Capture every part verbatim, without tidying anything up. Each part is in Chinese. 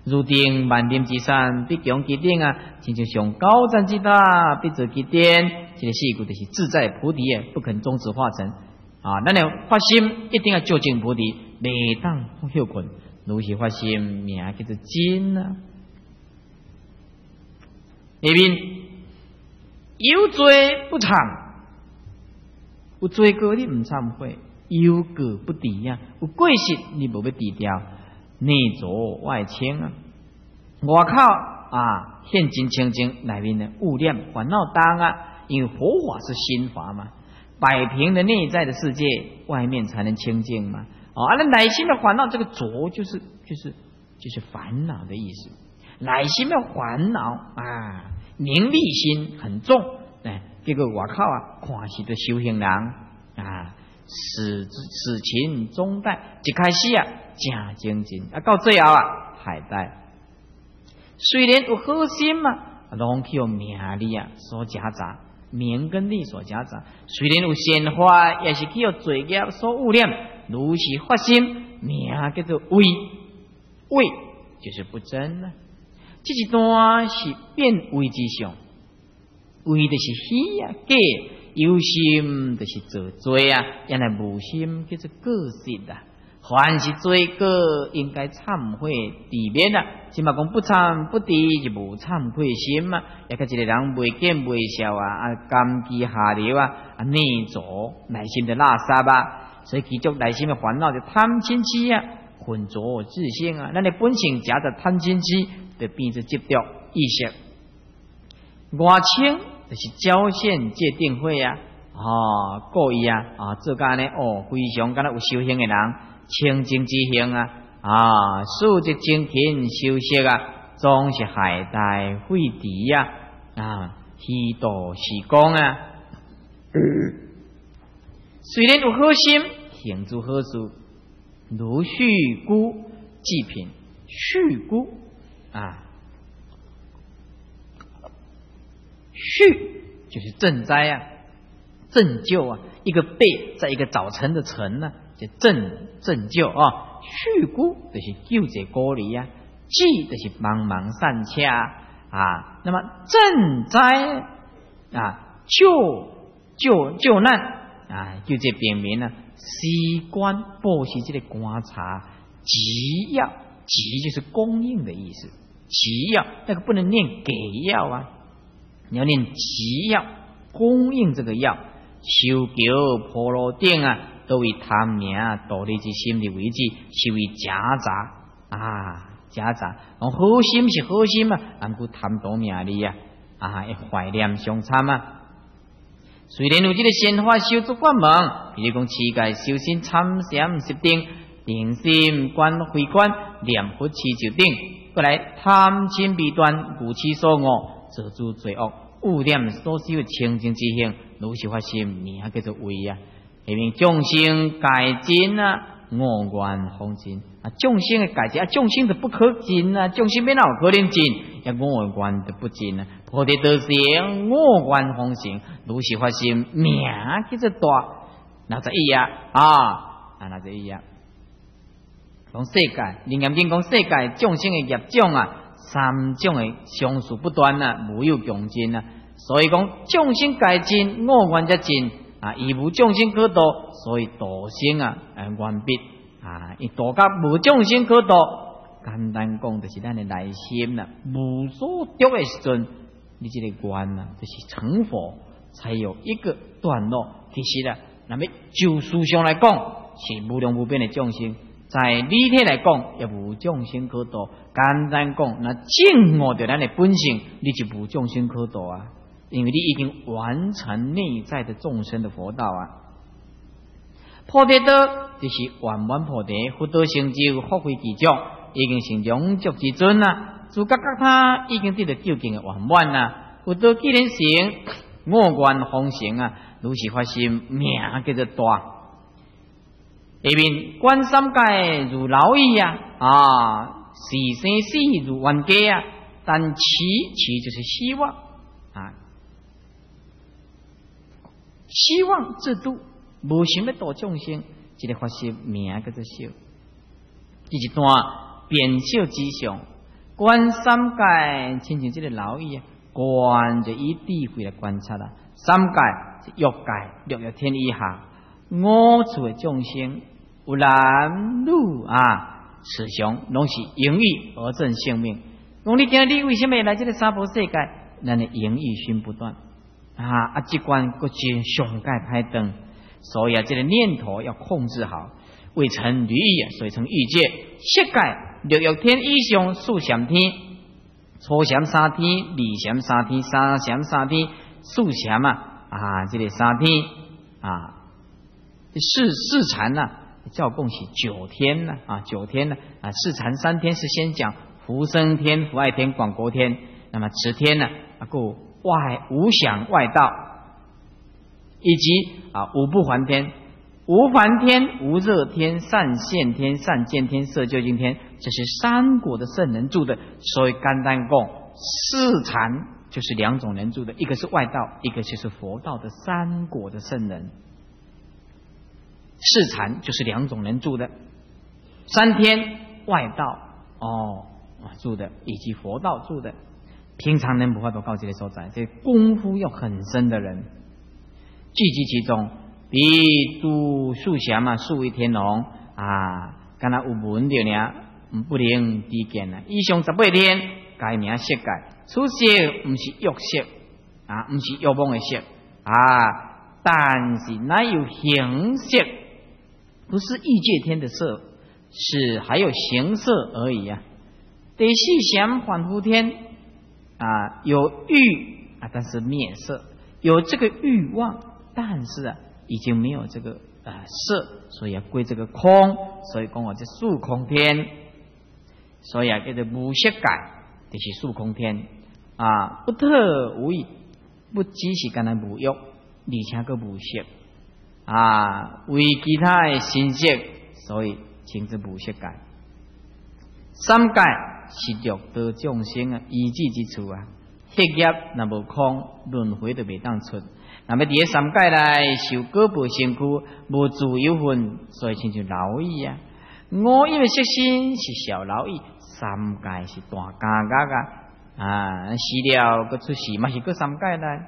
如定万念之山，必强其顶啊！亲像上高山之大，必做其巅。这个四句就是自在菩提啊，不肯终止化成啊！咱要发心，一定要就近菩提，袂当休困。如是发心，名叫做真啊！下面有罪不忏，有罪过你唔忏悔，有过不抵呀，有过失你无要抵掉。内浊外清啊，外口啊现真清净，内面的污念烦恼当啊，因为佛法是心法嘛，摆平了内在的世界，外面才能清净嘛。哦，啊，那内心的烦恼，这个浊就是就是就是烦恼的意思。内心的烦恼啊，名利心很重，哎，结果外口啊，看是的修行人啊，始始勤终代，一开始啊。正精进啊，到最后啊，海带虽然有好心嘛，拢去用名利啊所夹杂，名跟利所夹杂。虽然有善法，也是去用罪业所污染。如是发心，名叫做伪，伪就是不真啊。这一段是变伪之相，伪就是虚啊，假有心就是做罪啊，原来无心叫做过失啊。凡是罪过，应该忏悔抵免啊！即嘛讲不忏不抵，就无忏悔心嘛。也个一个人未见未晓啊，啊甘基下流啊，啊内浊内心的垃圾啊，所以其中内心的烦恼就贪嗔痴啊，浑浊自性啊。咱的本性夹着贪嗔痴，就变成执着意识。外清就是交现界定会啊，哦，故意啊，啊做干呢哦，非常敢若有修行的人。清净之行啊，啊，素质精勤修习啊，总是海带废敌呀，啊，虚度时光啊。嗯、虽然有好心，行诸好事，如续孤济贫，续孤啊，续就是赈灾啊，拯救啊，一个被在一个早晨的晨呢、啊。就拯拯救啊，续孤就是救济孤离啊，济就是帮忙善洽啊。那么赈灾啊，救救救难啊，救这平民啊，习惯报习这个观察，急要急就是供应的意思，急要那个不能念给药啊，你要念急要供应这个药，修求婆罗定啊。都为贪名道利之心的为之，是为夹杂啊夹杂。好心是好心啊，但故贪多名利啊啊，怀念相参啊。虽然有这个善法修足关门，比如讲持戒修心参禅十定，定心观慧观，念佛持九定，过来贪嗔弊端，故其所恶，遮诸罪恶，污念所修清净之行，如是发心，名叫做为啊。因为众生改进啊，我愿奉进啊，众生的改进啊，众生的不可进啊，众生没哪有可能进，也我愿的不进啊。菩提得成，我愿奉行，如是发心，名叫做大。那就一样啊，啊，那就一样。讲世界，灵严经讲世界众生的业种啊，三种的相续不断啊，无有穷尽啊。所以讲众生改进，我愿则进。啊，伊无众生可度，所以度生啊，哎，完毕啊，伊度甲无众生可度，简单讲就是咱的内心啦，无所得的时阵，你这个愿啊，就是成佛，才有一个段落。其实啊，那么就事上来讲，是无量无边的众生；在理体来讲，也无众生可度。简单讲，那正悟着咱的本性，你就无众生可度啊。因为你已经完成内在的众生的佛道啊，菩提道就是圆满菩提，福德成就，福慧具足，已经成永足之尊啊。自觉觉他已经得到究竟的圆满啊。福德既然成，我愿奉行啊，如是发心，名叫做大。下面观三界如蝻蚁啊，啊，是生死如冤家啊，但其其就是希望啊。希望制度无想要度众生，这个发心名叫做修。这一段变修之上， 观三界，亲像这个老易啊，观就以智慧来观察啦。三界是欲界，六欲天以下五处的众生，有男女啊，慈祥拢是因义而正性命。讲你今日你为什么来这个娑婆世界？咱的因义熏不断啊！啊，这关各界上界歹长，所以啊，这个念头要控制好，未成履意啊，所以成欲界。色界六欲天以上四禅天，初禅三天，二禅三天，三禅三天，四禅啊啊，这个三天啊，四四禅呐、啊，教共是九天呐 啊, 啊，九天呐 啊, 啊，四禅三天是先讲福生天、福爱天、广国天，那么此天呢啊，故外无想外道，以及啊五不还天。无还天、无热天、善现天、善见天、色究竟天，这是三国的圣人住的。所以甘丹供四禅就是两种人住的，一个是外道，一个就是佛道的三国的圣人。四禅就是两种人住的，三天外道哦住的，以及佛道住的。平常人不会多告这个所在，这功夫要很深的人聚集其中。比度数禅嘛，数为天龙啊，敢若有闻着呢，不能低见啊。以上十八天改名色界，此色不是欲色啊，不是欲望的色啊，但是乃有形色，不是欲界天的色，是还有形色而已啊。第四禅反复天啊，有欲啊，但是灭色，有这个欲望，但是啊。已经没有这个呃色，所以要归这个空，所以讲我这数空天，所以啊叫做无色界，就是数空天啊，不特无异，不只是干那无欲，而且个无色啊，为其他的心色，所以称之无色界。三界是六道众生啊依止之处啊，黑业若无空，轮回就未当出。那么伫个三界内受果报身躯，无自有份，所以亲像蝼蚁啊。五蕴的色身是小蝼蚁，三界是大家家啊。死了个出世嘛是个三界内，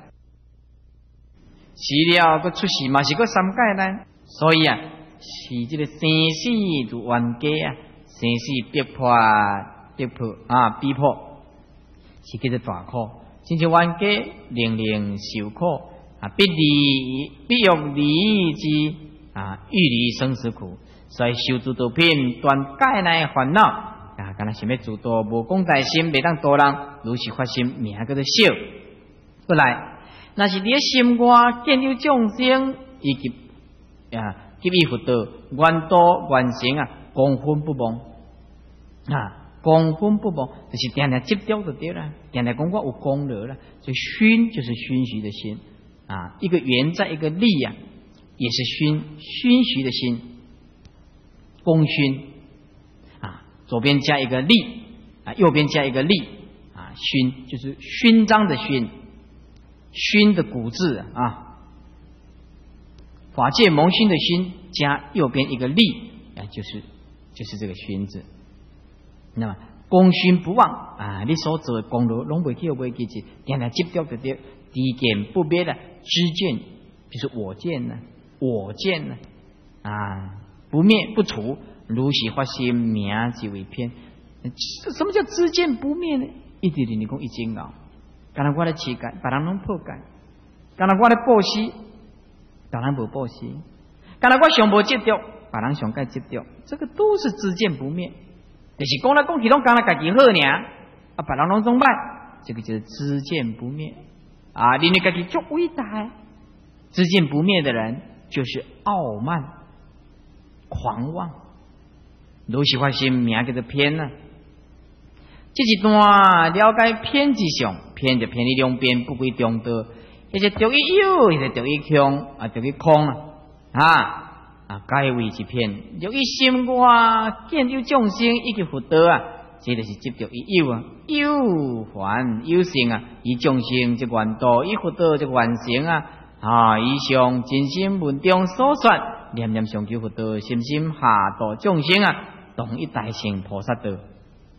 死了个出世嘛是个三界内。所以啊，是这个生死就冤家啊，生死逼迫逼迫啊逼迫，是叫做大苦。亲像冤家令令受苦。啊，必离必欲离之啊，欲离生死苦，所以修诸道品断界内烦恼啊，敢若想要自度，无讲大心，袂当度人，如是发心，名叫做小。过来，那是伫咧心外见有众生，以及啊，给予福德，愿度愿成啊，公分不忘啊。功分不忘，就是定定执着就对了，定定讲我有功德了，所以熏就是熏习的心。啊，一个圆在一个力啊，也是熏熏习的心，功熏啊，左边加一个力啊，右边加一个力啊，熏就是勋章的勋，熏的古字啊，法界蒙熏的熏加右边一个力啊，就是就是这个熏字。那么功熏不忘啊，你所做的功劳拢袂去袂记住，定定执着就对。低见不灭的知见，就是我见呢，我见呢啊，不灭不除，如是发心，名即为偏。什么叫知见不灭呢？一直你讲一经熬，刚才我来乞丐，别人拢破戒；刚才我来布施，别人无布施；刚才我上无执着，别人上该执着，这个都是知见不灭。就是讲来讲去，拢刚才家己好尔，啊，别人拢总歹，这个就是知见不灭。啊，你那个己足伟大，知见不灭的人就是傲慢、狂妄，如是发心，名叫做偏啊。这一段了解偏之上，偏就偏于两边，不归中道。一是着于有，一是着于空啊，着于空啊啊啊，该为之偏，着于心外见有众生以及福德啊。这就是执着于有啊，有还有成啊，以众生即愿度，以福德即愿成啊。啊，以上真心文中所说，念念上求福德，心心下度众生啊，同一大乘菩萨道。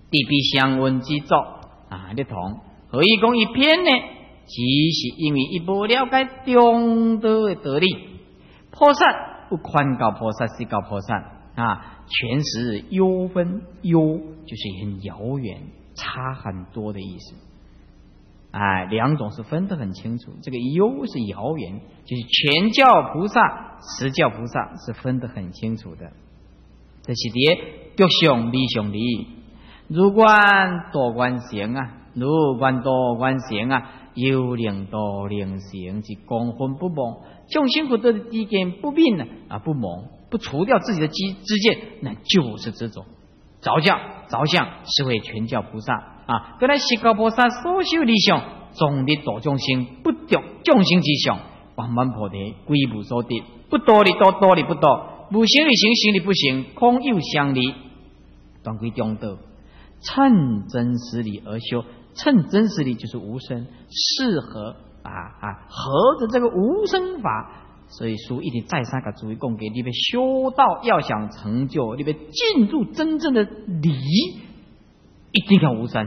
地比相温之作啊，你同何以讲一篇呢？只是因为伊无了解中道的道理。菩萨不宽告菩萨是告菩萨啊，全是幽分，幽就是很遥远，差很多的意思。哎，两种是分得很清楚。这个幽是遥远，就是全教菩萨、实教菩萨是分得很清楚的。这是伫德上理上理，如观多观行啊，如观多观行啊，有灵多灵行即公分不蒙，众生福德的低见不病啊，不蒙，不除掉自己的知知见，那就是这种着教着相，是为全教菩萨啊。原来释迦菩萨所修理想，总力度众生，不着众生之相，万万菩提归无所得，不多力多，多力不多。无行力行，行力不行，空有相离，断归中道。趁真实理而修，趁真实理就是无生，适合啊啊，合着这个无生法。所以书一定再三个注意讲给你们修道，要想成就，你们进入真正的理，一定要无生，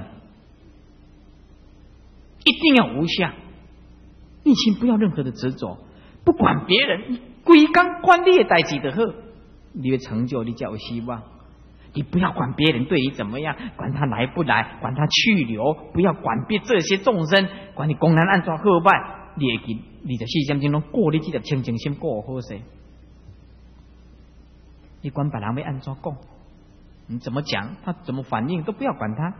一定要无相，内心不要任何的执着，不管别人。归刚观你的代志就好，你的成就你才有希望。你不要管别人对你怎么样，管他来不来，管他去留，不要管别这些众生，管你公然安怎好败，你会记二十四点钟拢过你这个清净心过好势。你管别人要安怎讲，你怎么讲，他怎么反应都不要管他，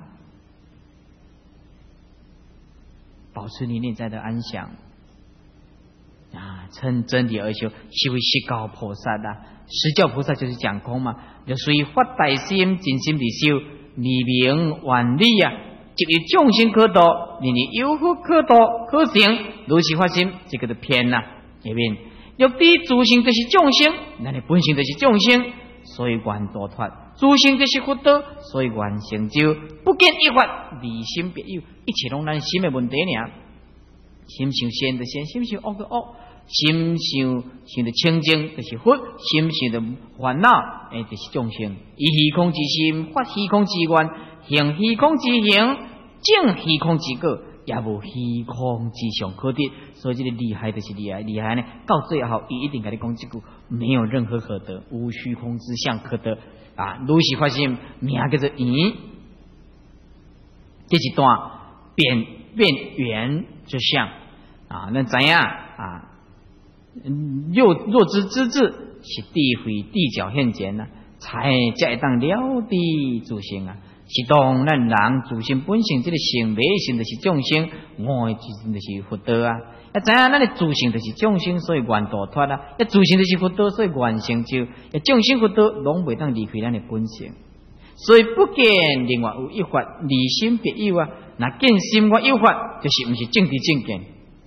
保持你内在的安详。啊，趁真理而修，是为释迦菩萨啦。实教菩萨就是讲空嘛，就属于发大心、真心地修，利名万利啊，即为众生可度，令你有福可度可行，如是发心，这个就偏啦。下面欲知自性就是众生，那你本性就是众生，所以愿度脱；自性就是福德，所以愿成就。不见一法，离心别有，一切拢咱心的问题尔。心想善的善，心想恶的恶，心想想的清净就是佛，心想的烦恼诶就是众生。以虚空之心发虚空之愿，行虚空之行，证虚空之果，也无虚空之相可得。所以这个厉害就是厉害，厉害呢，到最后伊一定跟你讲这句，没有任何可得，无虚空之相可得啊！如是发心，名叫做圆，这一段变变圆之相。啊，那怎样啊？若若知之智是地慧地角现前呢、啊，才才当了地自性啊。是当咱人自性本性，这个性本性就是众生，我的自性就是福德啊。要怎样？咱的自性就是众生，所以愿度脱啊。要自性就是福德，所以愿成就。要众生福德，拢袂当离开咱的本性。所以不见另外有一法，离心别有啊。那见心外有法，就是不是正知正见。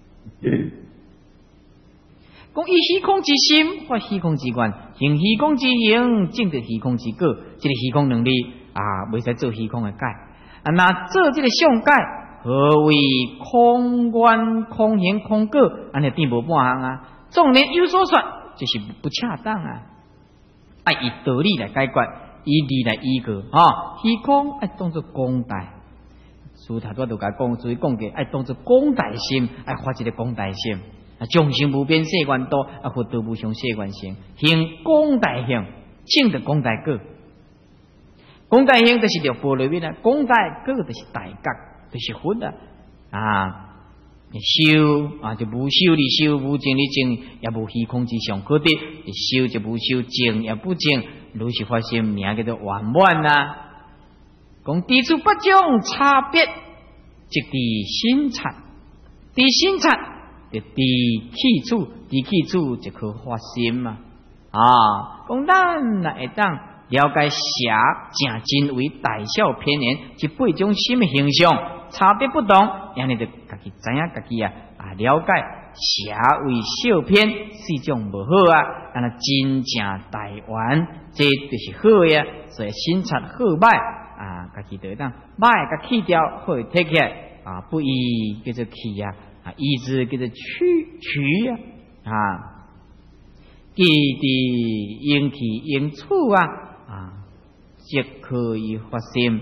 讲以虚空之心发虚空之愿，行虚空之行，证得虚空之果。这个虚空能力啊，袂使做虚空的解啊。那做这个相解，何为空愿、空行、空果？安尼并无半项啊。纵然有所说，就是不恰当啊。爱以道理来解决，以理来依据啊。虚空爱当作功德。书头拄就甲讲，所以讲嘅爱当作广大心，爱发一个广大心。啊，众生无边世愿多，啊，佛道无上世愿行，行广大行，证得广大果。广大行就是六波罗蜜啦，广大果就是大觉，就是佛啊。啊，修啊就无修理修，无证理证，也无虚空之上可得。修就无修，证也不证，如是发心，名叫做圆满啦。讲地处不种差别，即地心产，地心产就地气处，地气处就可发心嘛。啊，讲咱若会当了解邪正真为大小偏言，即八种心的形象差别不同，然后就家己知影家己啊啊了解邪为小偏，四种无好啊，安那真正大圆，这就是好呀。所以心产好歹。啊，家己得当歹甲去掉，好摕起来啊，不依叫做去呀，啊，依之叫做取取呀，啊，记地应去应处啊，啊，即可以发心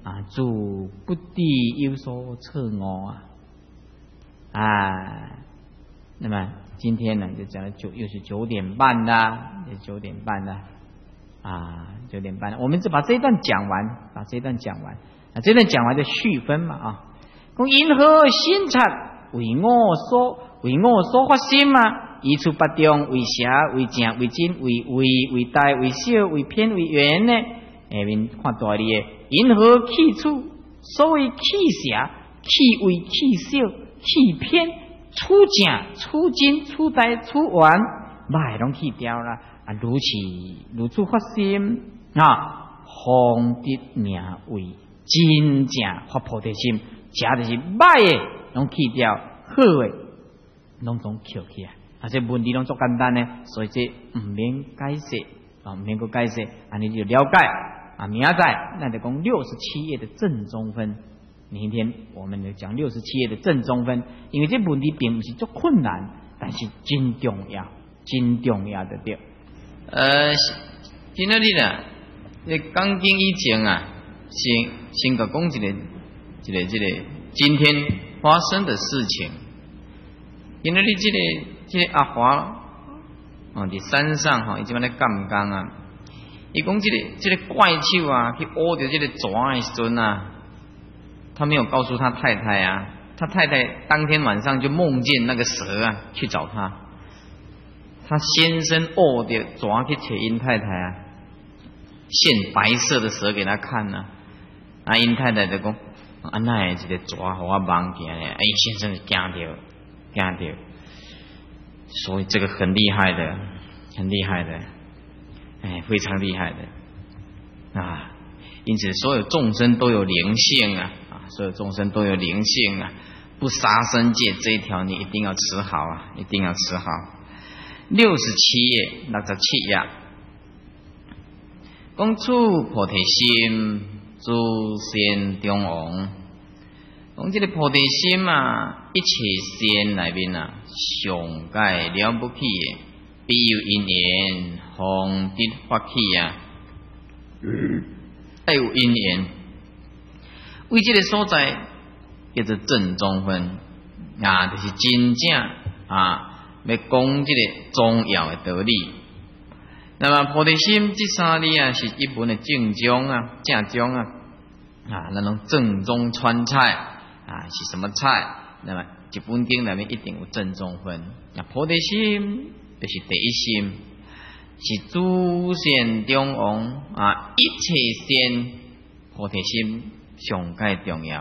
啊，主不地有所测我啊啊！那么今天呢，就讲了九，又是九点半啦，也九点半啦啊，九点半了。我们就把这一段讲完，把这一段讲完啊，这一段讲完就续分嘛啊。讲因何心察为我所为我所发心嘛？以处不中，为邪，为正，为真，为为为大，为小，为偏，为圆呢？下面看大理的，因何起处？所谓起邪、起为、起小、起偏、处正、处真、处大、处圆，歹拢去掉啦。啊，如此如此发心啊，方得名为真正发菩提心。假就是歹的，拢去掉；好的，拢总扣起啊。啊，这问题拢足简单呢，所以这唔免解释啊，唔免个解释，啊，你就了解啊。明仔载那就讲六十七页的正中分，明天我们就讲六十七页的正中分，因为这问题并不是足困难，但是真重要，真重要的对。 呃，今仔日啊，你讲经以前啊，先先个讲一个。这个这个今天发生的事情，因为你这个这个阿华哦，在山上哈，伊即摆咧干工啊。伊讲这个这个怪兽啊，去挖着这个蛇的时阵啊，他没有告诉他太太啊，他太太当天晚上就梦见那个蛇啊去找他，他先生挖着蛇去找因太太啊，现白色的蛇给他看啊，啊，因太太就讲。啊，那一个蛇，互我梦见咧，哎，先生是惊着，惊着，所以这个很厉害的，很厉害的，哎，非常厉害的啊！因此，所有众生都有灵性啊，啊，所有众生都有灵性啊，不杀生戒这一条你一定要持好啊，一定要持好。六十七页，六十七页，讲出菩提心。诸仙中王，讲这个菩提心啊，一切仙内面啊，上界了不起的，必有因缘，方得发起啊，要有因缘。为这个所在叫做正中分啊，就是真正啊，要讲这个重要的道理。那么菩提心这三字啊，是一本的正宗啊，正宗啊，啊，那种正宗川菜啊，是什么菜？那么一本经里面一定有正宗分。啊，菩提心就是第一心，是诸仙中王啊，一切仙菩提心上界重要。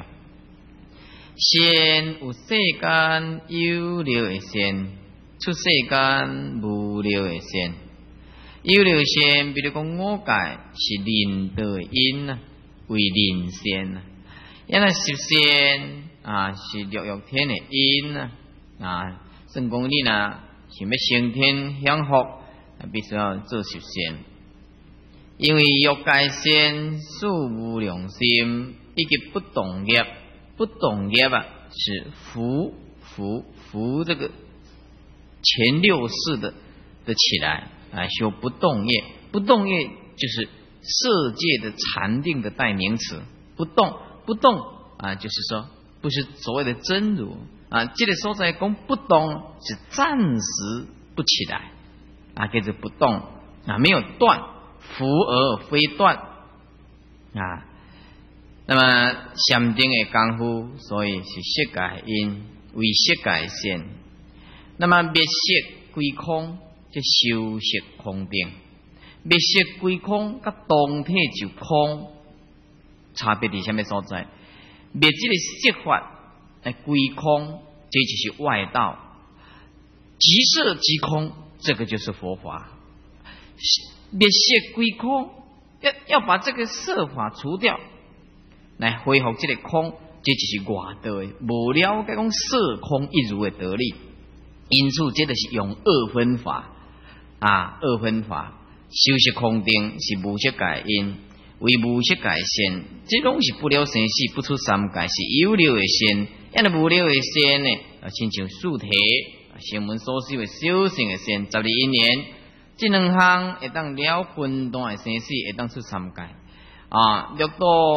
仙有世间有漏的仙，出世间无漏的仙。有漏仙，比如讲我界是灵道的因啊，为灵仙啊；因那十仙啊是六欲天的因啊啊。算讲你呐想要升天享福，必须要做十仙。因为欲界仙素无良心，以及不动业，不动业啊是福福福这个前六世的的起来。来修不动业，不动业就是色界的禅定的代名词。不动，不动啊，就是说不是所谓的真如啊。这个所在讲不动是暂时不起来啊，叫做不动啊，没有断，福而非断啊。那么禅定的功夫，所以是色界因为色界仙。那么灭色归空。这修习空定，灭色归空，甲当体就空，差别伫什么所在？灭这个色法来归空，这就是外道；即色即空，这个就是佛法。灭色归空，要要把这个色法除掉，来恢复这个空，这就是外道的无了解讲色空一如的道理。因此，这就是用二分法。啊，二分法修习空定是无色界因，为无色界仙，这拢是不了生死，不出三界，是有了的仙。因为无了的仙呢，啊，亲像素体声闻所修的小乘的仙，十二因缘，这两项会当了分段的生死，会当出三界。啊，六道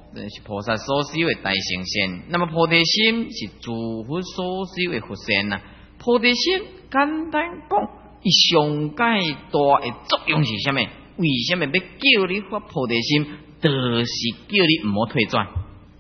是菩萨所修的大乘善。那么菩提心是诸佛所修的佛善呐。菩提心简单讲，伊上界大的作用是啥物？为什么要叫你发菩提心？就是叫你唔好退转。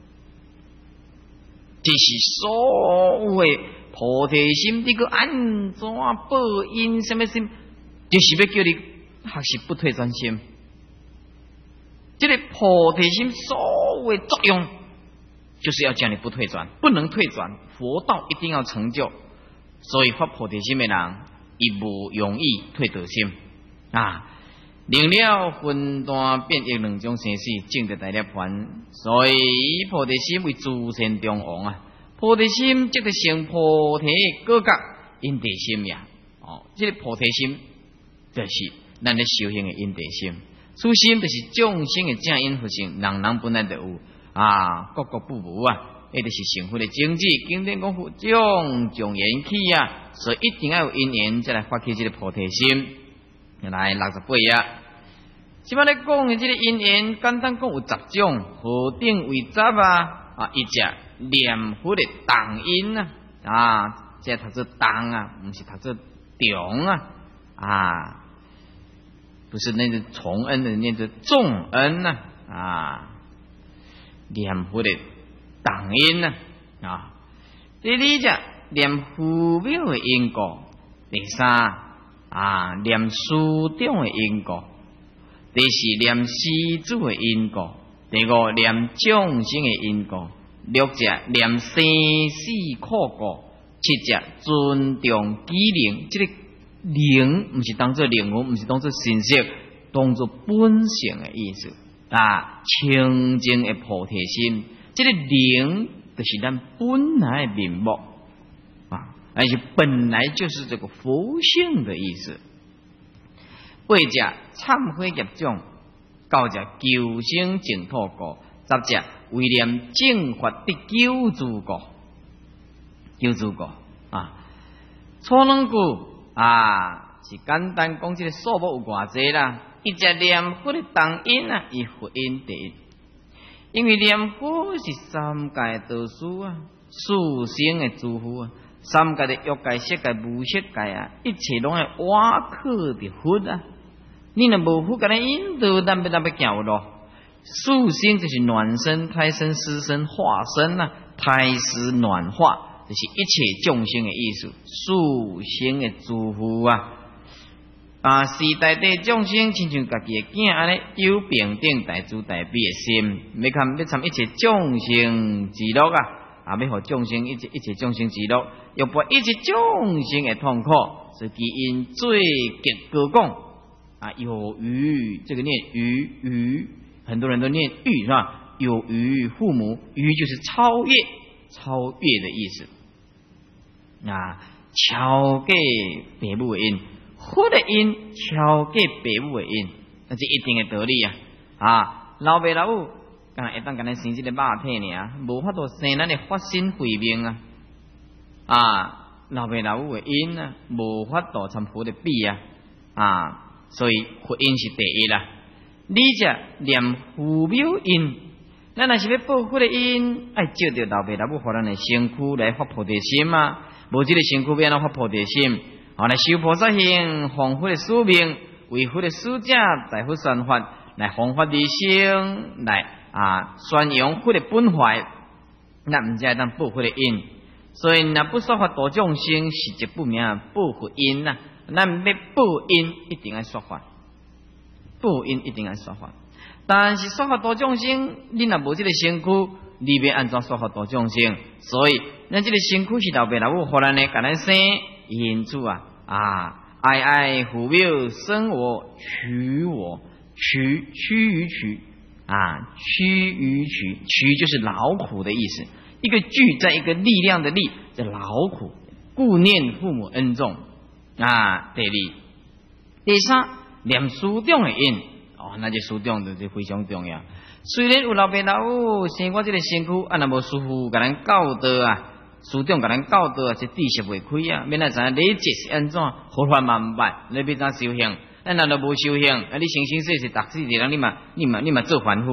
这是所有的菩提心，这个安怎报因什么心？就是要叫你学习不退转心。这个菩提心所有的作用，就是要叫你不退转，不能退转。佛道一定要成就，所以发菩提心的人，伊无容易退得心啊。领了分段变异两种生死，证得大涅槃。所以以菩提心为诸善中王啊！菩提心即个成菩提果觉因地心呀！哦，这个菩提心就是咱咧修行的因地心。此心就是众生的正因佛性，人人本来就有啊，各各不无啊！迄就是成佛的经济。经典讲佛种种缘起啊，所以一定要有因缘，再来发起这个菩提心。来六十八页。即摆咧讲的这个因缘，简单讲有十种，何等为十啊？啊，一只念佛的当因啊，啊，这读做当啊，不是读做重啊，啊，不是那个重恩的，念作重恩呐，啊，念佛的当因呐，啊，第二只念父母的因果，第三啊，念师长的因果。第四念施主的因果，第五念众生的因果，六只念生死苦果，七只尊重机灵。这个灵不是当作灵魂，不是当作神识，当作本性的意思啊。清净的菩提心，这个灵就是咱本来的面目啊，而且本来就是这个佛性的意思。八只忏悔业种，九只救生净土果，十只为念正法的救助果，救助果啊。初两句啊，是简单讲这个数目有偌济啦。一只念佛的当因啊，以佛因第一，因为念佛是三界导师啊，四生的诸佛啊，三界的欲界、色界、无色界啊，一切拢系瓦克的佛啊。你若无佛，甲咱引导，咱要咱要行路。四生就是暖身、胎生、湿身、化身啊，胎湿暖化，就是一切众生的意思。四生的诸佛啊，啊，时代的众生，亲像家己的囝安尼，有平等大慈大悲的心，要看要参一切众生之乐啊，啊，要互众生一切一切众生之乐，要拨一切众生的痛苦，是基因最极高讲。啊，有余，这个念余余，很多人都念欲是吧？有余父母，余就是超越，超越的意思。啊，超给父母的因，佛的因超给父母的因，那是一定的道理啊！啊，老爸老母，刚才一旦跟咱生这个肉体呢，无法度生咱的法身慧命啊！啊，老爸老母的因啊，无法度参佛的比啊！啊。所以佛因是第一啦。你只念父母因，咱若是要报佛的因，爱照着老爸老母互咱的身躯来发菩提心嘛。无这个身躯要安怎发菩提心？好来修菩萨行，弘佛的使命，为佛的使者，在佛宣法，来弘法利生，来啊宣扬佛的本怀。那毋才当报佛的因。所以若不说法度众生，是一不明报佛因呐。咱要报因，一定要说法。报因一定要说法，但是说法度众生，你若无这个身躯，你要安怎说法度众生？所以，咱这个身躯是老爸老母互咱的，甲咱生，因此啊啊，爱爱父母生我取我取取于取啊，取于取取就是劳苦的意思。一个具在一个力量的力，叫劳苦，顾念父母恩重。啊，第二、第三，念师长的因哦，那这师长就是非常重要。虽然有老爸老母生我这个身躯，啊，若无师父甲咱教导啊，师长甲咱教导啊，这知识袂开啊，免来知影礼节是安怎，好法万万，你要怎修行？咱若都无修行，啊，你生生世世逐世世人，你嘛你嘛你嘛做凡夫。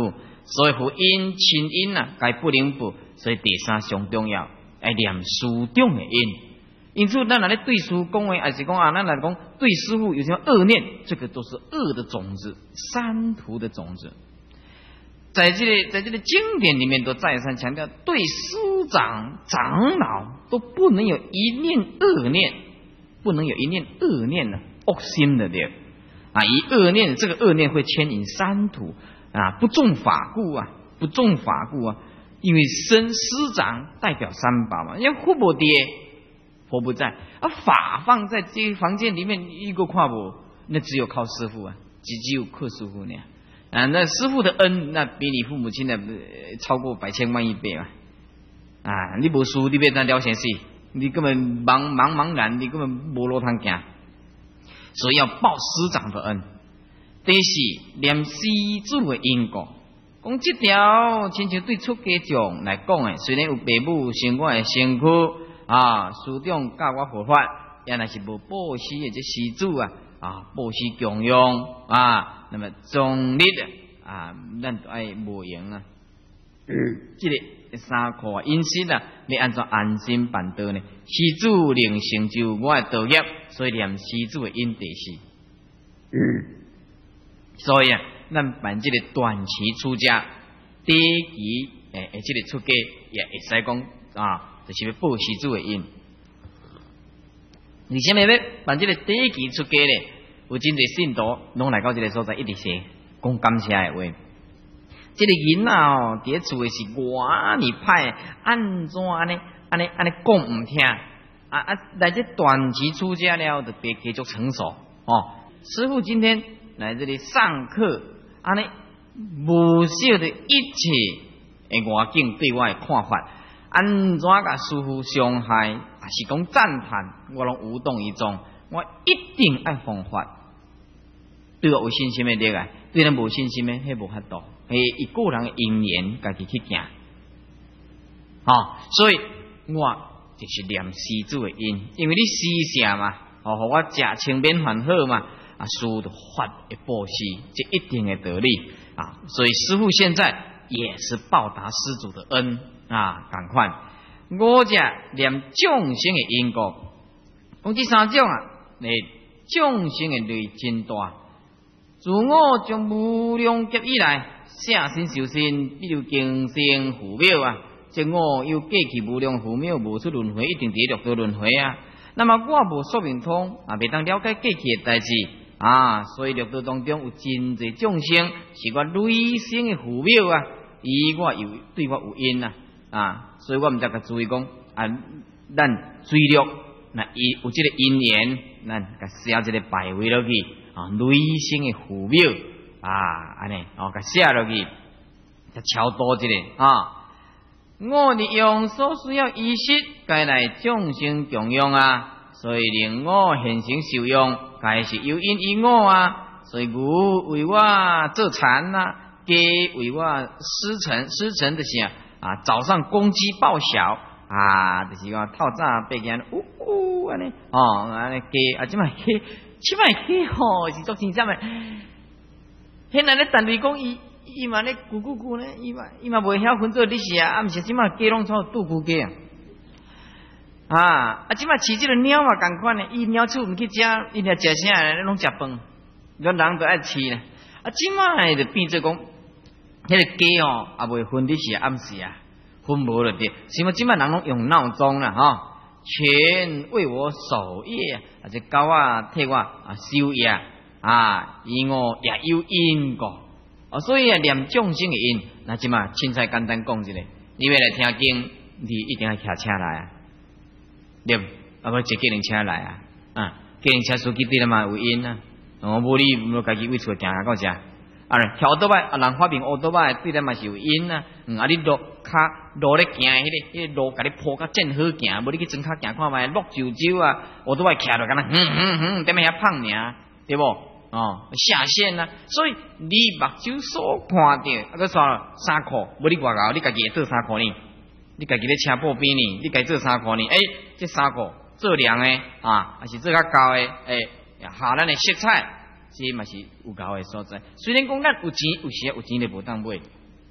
所以福因亲因啊，该不能不，所以第三上重要，爱念师长的因。因此，咱若咧对师讲话，还是讲啊，咱来讲对师父有什么恶念，这个都是恶的种子，三途的种子。在这里，在这里经典里面都再三强调，对师长、长老都不能有一念恶念，不能有一念恶念的恶心的念啊！一恶念，这个恶念会牵引三途啊，不重法故啊，不重法故啊，因为生师长代表三宝嘛，因为佛不跌。佛不在，而法放在这个房间里面，一个跨不，那只有靠师父啊，只只有靠师父呢啊，那师父的恩，那比你父母亲的、呃、超过百千万亿倍嘛啊！你无书，你别当了先死，你根本茫茫茫然，你根本无路通行，所以要报师长的恩。第四，念师祖的因果。讲这条，亲像对出家众来讲诶，虽然有父母生我的身躯。啊，师长教我佛法，原来是无报师的这师祖啊，啊，报师供养啊，那么总力啊，咱都爱无用啊。嗯，这个三科因师啊，要安怎安心办道呢？师祖能成就我的道业，所以念师祖的因第四。嗯，所以啊，咱办这个短期出家，第一期诶，诶，这个出家也会使讲啊。就是要报师祖的因，而且咩要办这个第一期出家咧，有真侪信徒拢来到这个所在，一直说讲感谢的话。这个囡仔哦，伫咧厝的是我你派，安怎安尼安尼安尼讲唔听啊啊！来这短期出家了，就别继续成熟哦。师父今天来这里上课，安尼无少的一切的外境对我的看法。安怎甲师父伤害，还是讲赞叹，我拢无动于衷。我一定爱方法，对我有信心的对个，对咱无信心的，迄无法度。迄一个人的因缘，家己去行。哦，所以我就是念师祖的因，因为你施舍嘛，哦，互我食清免烦恼嘛，啊，师就发会报施，这一定的道理啊。所以师父现在也是报答师祖的恩。啊，同款，我只念众生的因果，讲这三种啊，诶，众生的累真大。自我从无量劫以来，舍身受身，比如经生父母啊，即我又过去无量父母，无出轮回，一定伫六道轮回啊。那么我无说明通啊，未当了解过去的代志啊，所以六道当中有真侪众生是我累生的父母啊，伊我有对我有因啊。啊，所以我们才甲注意讲啊，咱追略那伊有这个因缘，咱甲写这个bài位落去啊，累生的父母啊，安尼哦，甲写落去，甲超多这个啊，我利用所需要仪式，该来众生供养啊，所以令我现行受用，该是有因于我啊，所以牛为我做产啊，鸡为我施成，施成就是啊。啊，早上公鸡报晓啊，就是讲透早八点，呜呜安尼哦，安尼鸡啊，即摆鸡，即摆鸡吼是做真正诶。现在咧单位讲伊伊嘛咧咕咕咕咧，伊嘛伊嘛袂晓分做历史啊，啊，毋是即摆鸡拢做杜咕鸡啊。啊啊，即摆饲即个鸟嘛共款诶，伊鸟鼠毋去食，伊若食啥咧，拢食饭，咱人都爱饲咧。啊，即摆就变做讲。迄个鸡哦，也袂分日时暗时啊，分无了的。什么？即摆人拢用闹钟啦，吼，全为我守夜，啊，这狗啊替我啊守夜啊，以我也有因果啊，所以啊念众生的因，那即摆凊彩简单讲一个，你要来听经，你一定要骑车来啊，念啊不坐计程车来啊，啊，计程车司机对了嘛有因啊，我无你无家己为厝行到遮。啊，跳倒摆，啊，人发明乌倒摆，对咱嘛是有因啊。嗯，啊，你路骹路咧行，迄个迄个路，甲你铺较正好行，无你去装骹行看觅，落皱皱啊，乌倒摆徛落，敢若哼哼哼，踮遐胖尔，对无？哦，下线啊。所以你目睭所看到，啊，个啥衫裤，无你外口，你家己会做衫裤呢？你家己咧车铺边呢？你家做衫裤呢？诶、欸，这衫裤做凉诶，啊，还是做较高诶？诶、欸，下咱诶色彩。这嘛是有够的所在，虽然讲咱有钱，有时有钱你无当买，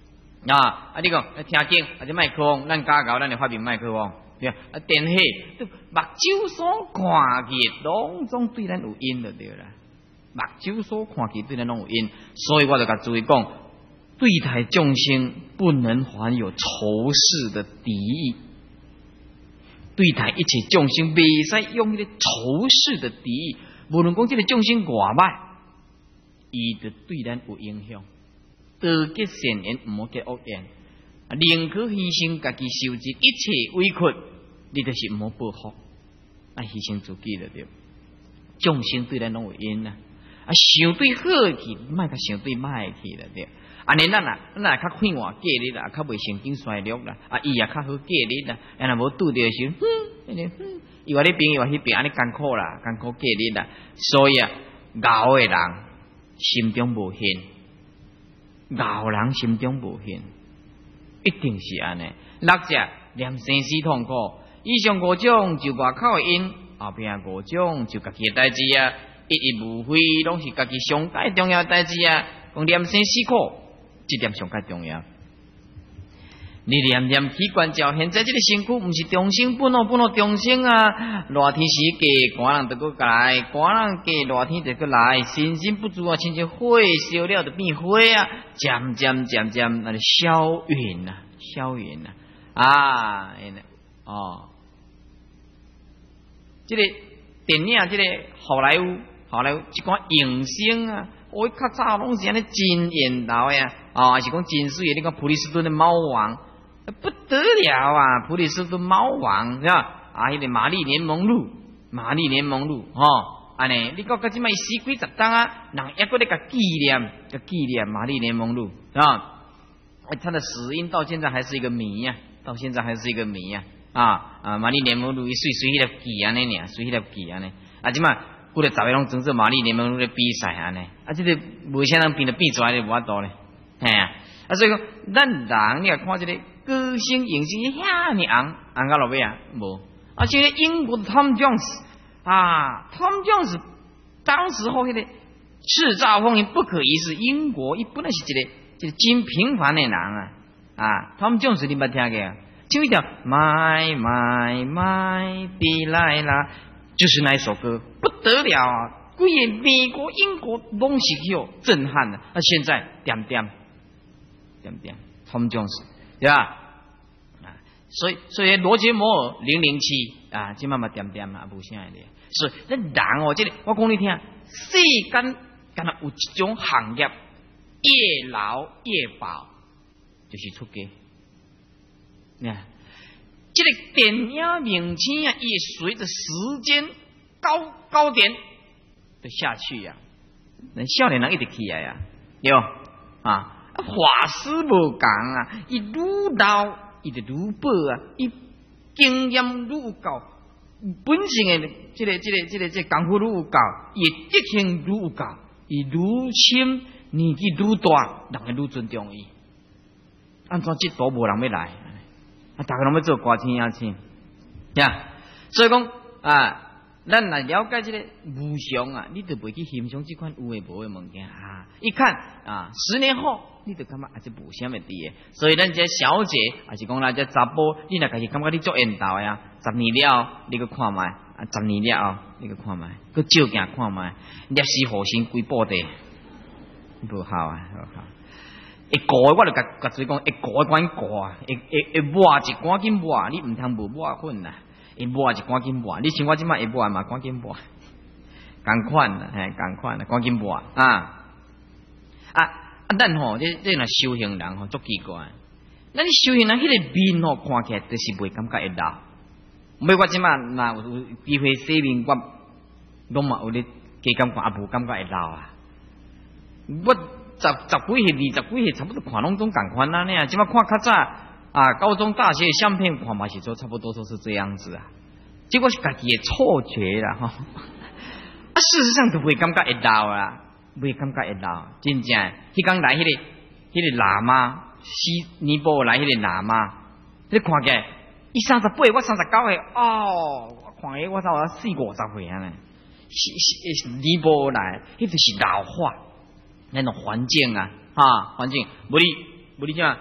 啊！啊，你讲听经，啊，这麦克风，咱家搞咱的发明麦克风，对啊，啊，电器，目睭所看见，拢总对咱有因就对啦。目睭所看见对咱拢有因，所以我就甲诸位讲，对待众生不能怀有仇视的敌意，对待一切众生袂使用迄个仇视的敌意，无论讲这个众生偌歹，伊就对咱有影响。多结善缘，唔好结恶缘。宁可牺牲家己受尽一切委屈，你就是唔好报复，啊，牺牲自己就对。众生对咱拢有因啊，啊，想对好去，莫甲想对歹去了对。安尼咱啊，咱啊较快活过日啦，较袂神经衰弱啦，啊，伊也较好过日啦。安若无拄着时，哼，哼，伊话你朋友迄边安尼艰苦啦，艰苦过日啦。所以啊，熬的人心中无恨。熬人心中无恨，一定是安尼。六只念生死痛苦，以上五种就外口的因，后边五种就家己的代志啊，一一无非拢是家己上界重要的代志啊。讲念生死苦，这点上界重要。你念念起关照，现在这个身躯毋是众生本哦，本哦众生啊！热天时过，寒人就过来，寒人过，热天就过来，身心不足啊，亲像火烧了就变火啊，渐渐渐渐那消云啊，消云啊，啊，哦，这个电影，这个好莱坞，好莱坞一款影星啊，我较早拢是安尼真演导呀，啊，还是讲真水的，你讲普利斯顿的猫王。不得了啊！普利斯顿猫王是吧？啊，迄个玛丽莲梦露，玛丽莲梦露吼，安尼，你讲到即摆死几十档啊，人还搁咧甲纪念，甲纪念玛丽莲梦露啊！他的死因到现在还是一个谜呀、啊，到现在还是一个谜呀、啊！啊啊，玛丽莲梦露伊随随迄粒记安尼尔，随迄粒记安尼，啊，即摆几个十个拢争做玛丽莲梦露咧比赛安尼，啊，即、这个无啥人变得变出来咧无法度咧，嘿啊！啊，所以讲咱人你看即、这个。歌星、影星遐尼红，红到落尾啊，无。而且英国的 Tom Jones 啊 ，Tom Jones 当时候迄个叱咤风云、不可一世。英国伊本来是一个一个真平凡的人啊啊 ，Tom Jones 你捌听过？就一条 My My My Delilah， 就是那一首歌，不得了啊！规个美国、英国拢是有震撼的。那、啊、现在点点点点 Tom Jones。对吧？啊，所以所以罗杰摩尔零零七啊，即慢慢点点啊，无啥的。所以咱人哦，这里我讲你听，世间敢若有一种行业，越老越饱，就是出家。你看，这个电影名称啊，也随着时间高高点就下去呀、啊，那少年人一直起来呀、啊，有啊。法师无共啊，伊愈老伊就愈宝啊，伊经验愈有够，本性的这个这个这个这个功夫愈有够，伊德行愈有够，伊愈深，年纪愈大，人会愈尊重伊。按怎这多无人要来，啊，大家拢要做歌星啊，星，呀，所以讲啊。咱来了解这个无常啊，你就袂去欣赏这款有诶无诶物件啊。一看啊，十年后你就感觉啊，这无啥物事诶。所以咱这小姐，还是讲咱这查甫，你若家己感觉你做缘投呀，十年了你去看卖，啊，十年了后你去看卖，去照镜看卖，烈士火星归布地，不好啊，不好。一个我就甲甲嘴讲，一个管过啊，一一一抹一赶紧抹，你毋通无抹粉呐。一抹就赶紧抹，你像我即摆一抹嘛，赶紧抹，共款啦，嘿，共款啦，赶紧抹啊！啊啊，咱吼，这这若修行人吼，足奇怪。咱修行人迄个面吼，看起来就是袂感觉会老。每我即摆若有机会洗面，我拢嘛有咧加感觉，也无感觉会老啊。我十十几岁、二十几岁，差不多看拢总共款啊，呢，即摆看较早。啊，高中、大学相片看嘛是说差不多都是这样子啊，结果是家己的错觉啦哈。啊，事实上都袂感觉会老啊，袂感觉会老，真正。迄天来迄、那个、迄、那个喇嘛，西尼泊尔来迄个喇嘛，你看起来，伊三十八，我三十九岁，哦，我看起我差不多四五十岁啊呢。是是尼泊尔来，迄就是老化，那种环境啊，啊，环境，无你无你怎？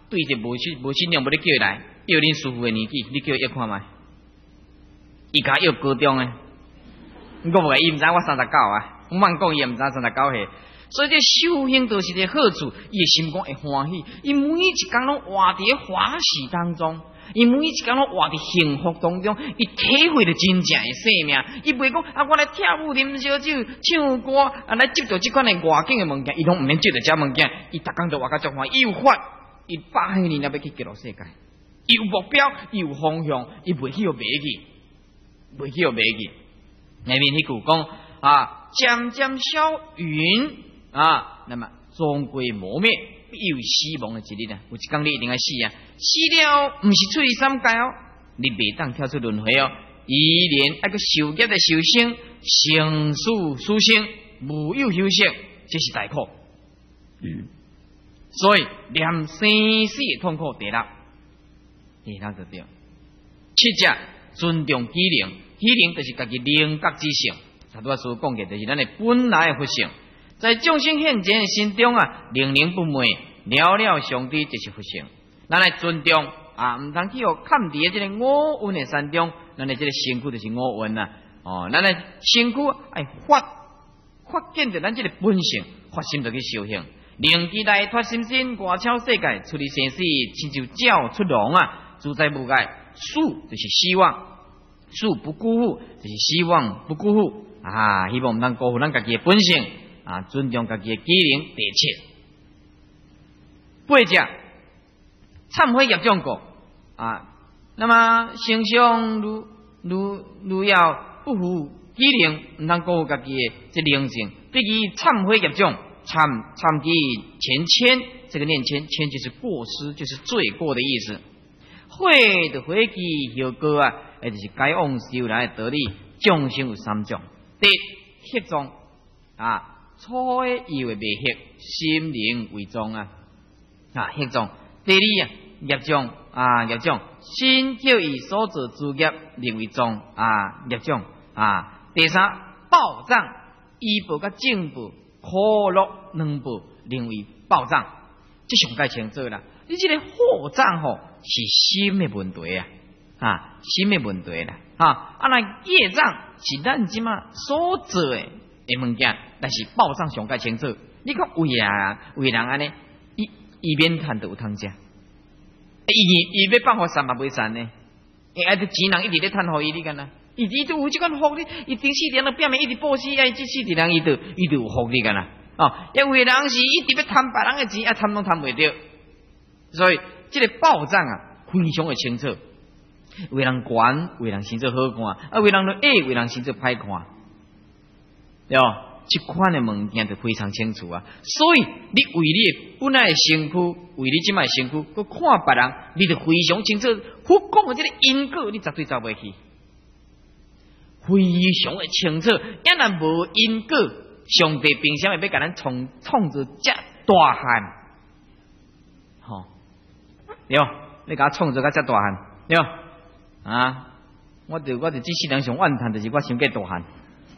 对着无信无信仰，无你叫伊来，要恁师傅的年纪，你叫伊看卖，伊甲要高中诶，我无伊毋知我三十九啊，我慢讲伊毋知三十九岁。所以这修行就是个好处，伊的心肝会欢喜，伊每一工拢活伫欢喜当中，伊每一工拢活伫幸福当中，伊体会着真正的生命。伊袂讲啊，我来跳舞、啉烧酒、唱歌，啊来接着即款的外境的物件，伊拢毋免接着遮物件，伊逐工都活甲足欢喜。伊有法，伊百岁年了要去极乐世界，伊有目标，伊有方向，伊袂去互迷去，袂去互迷去。内面迄句讲啊，渐渐消云。啊，那么终归磨灭，必有死亡的一日啊！有一天你一定要死啊！死了，毋是出去三界哦，你袂当跳出轮回哦。依然那个受业的受生，成事殊生，无有休息，这是大苦。嗯，所以念生死的痛苦第六，第六就对。七者尊重机灵，机灵就是家己灵觉之性。萨多师讲嘅，就是咱的本来的佛性。在众生现前的心中啊，灵灵不昧，了了相知就是佛性。咱来尊重啊，唔通去互看伫嘅这个五蕴的山中，咱的这个身躯就是五蕴啊。哦，咱的身躯爱发发见着咱这个本性，发心就去修行。灵机来脱心身，外超世界，出离生死，亲像鸟出笼啊，自在无碍。死就是希望，死不辜负就是希望不辜负啊！希望唔通辜负咱家己的本性。啊，尊重家己的机灵第七，八者忏悔业障过啊。那么形象如如如要不负机灵，唔通辜负家己的这灵性。对于忏悔业障，忏忏记前愆，这个念愆，愆就是过失，就是罪过的意思。悔的悔记后果啊，也就是该往修来的得利。众生有三种，第一业障啊。初的以为未黑，心灵为重啊！啊，黑障。第二啊，业障啊，业障，心叫以所做诸业另为重啊，业障啊。第三，报障，医报甲正报、苦乐两报另为报障，这上该清楚啦。你这个祸障吼是心的问题啊，啊，心的问题啦，啊，啊那业障是咱即马所做的。的物件，但是报上上界清楚。你看为人为人安尼，伊伊免趁都有通食，伊伊要办法散嘛袂散呢？伊爱得钱人一直咧趁互伊，你干呐？伊伊都有即款福利，伊顶四年都表面一直报喜，哎，即四年伊就伊就有福利干呐？哦，因为人是一直要贪别人的钱，啊贪拢贪袂着，所以这个报账啊，非常的清楚。为人管，为人心做好看，啊，为人就爱，为人心做歹看。对吧？这款的物件就非常清楚啊，所以你为你本来的身躯，为你即摆身躯，佮看别人，你就非常清楚。佛讲的这个因果，你绝对走袂去，非常的清楚。一旦无因果，上帝凭啥会要甲咱创创造这大汉？吼、哦，对吧？你甲我创造甲这大汉，对吧？啊，我就我就这世人上怨叹，就是我想过大汉。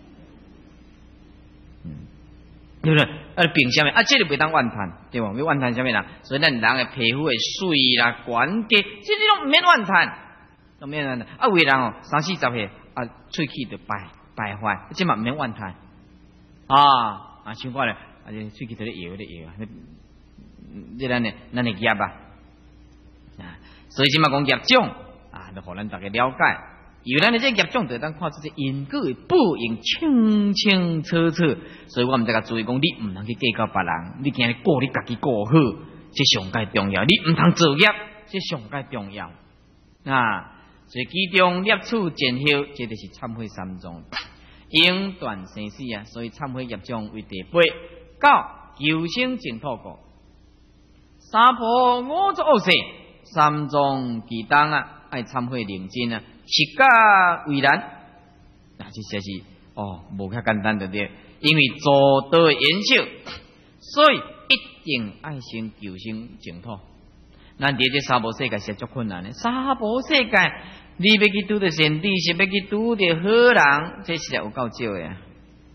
对不对？啊，凭什么？啊，这个袂当怨叹，对吧？要怨叹什么啦？所以咱人的皮肤的水啦、关节，这些拢唔免怨叹，都免怨叹。啊，为人哦，三四十岁啊，喙齿就败败坏，这嘛唔免怨叹。啊啊，像我咧，啊，这喙齿都咧摇咧摇啊，这咱呢，咱的业啊，啊，所以即嘛讲业障啊，就互咱大家了解。有咱的这业障，就当看出这因果的报应清清楚楚，所以我们这个注意讲，你唔能去计较别人，你今日过你家己过好，这上界重要。你唔通造业，这上界重要。啊，所以其中业处前后，这就是忏悔三种，应断生死啊。所以忏悔业障为第八，到求生净土国，三婆五浊恶世，三种其当啊，爱忏悔认真啊。是假为难，那这些是哦，无较简单的对，因为做道的缘秀，所以一定爱先求生净土。咱伫这娑婆世界是足困难的，娑婆世界你要去拄着贤弟，是要去拄着好人，这实在有够少的。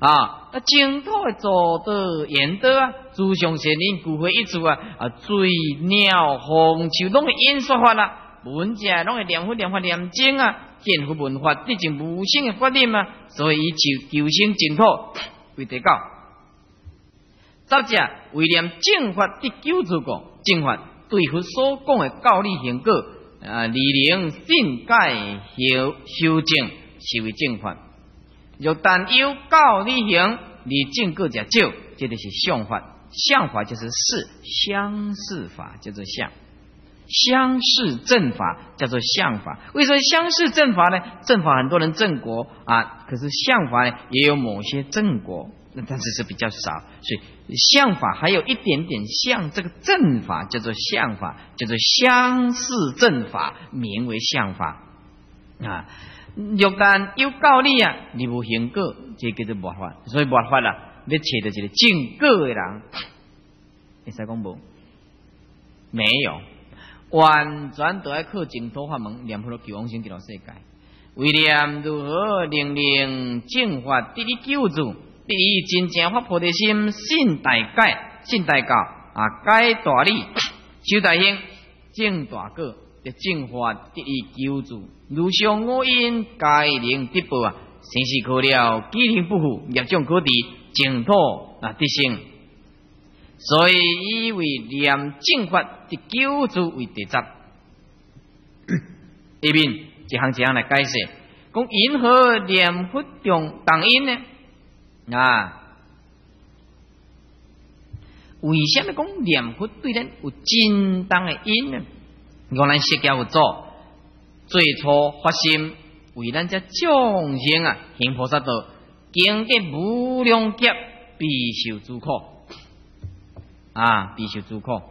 啊，啊净土的祖道贤道啊，诸上贤人聚会一处啊，啊水鸟风树拢会演说法啦，文者拢会念佛念法念经啊，见佛闻法，毕竟无生的法念啊，所以以求求生净土为地教。再者为念正法得救之故，正法对佛所讲的教理行果啊，理灵信解修修正是为正法。若但有教理行，理正果者少，这就是相法。相法就是事，相似法叫做相，相似正法叫做相法。为什么相似正法呢？正法很多人正果啊，可是相法呢也有某些正果，那但是是比较少，所以相法还有一点点像这个正法，叫做相法，叫做相似正法，名为相法啊。若但有教理啊，你无行果，这叫做末法。所以末法啦，你找到一个正果的人，会使讲无？没有，完全都要靠净土法门，念佛求往生极乐世界。为念如何令令正法得以救助，得以真正发菩提心，信大解，信大教啊，解大理，修大行，正大果。正法得以救助，如上五因皆能得报啊！生死可了，机灵不负，业障可敌，净土啊得生。所以以为念正法得救助为第十。下面一项一项来解释，讲因何念佛中当因呢？啊，为什么讲念佛对咱有真当的因呢？讲咱释迦佛祖最初发心为咱这众生啊行菩萨道，经过无量劫必受诸苦啊，必受诸苦。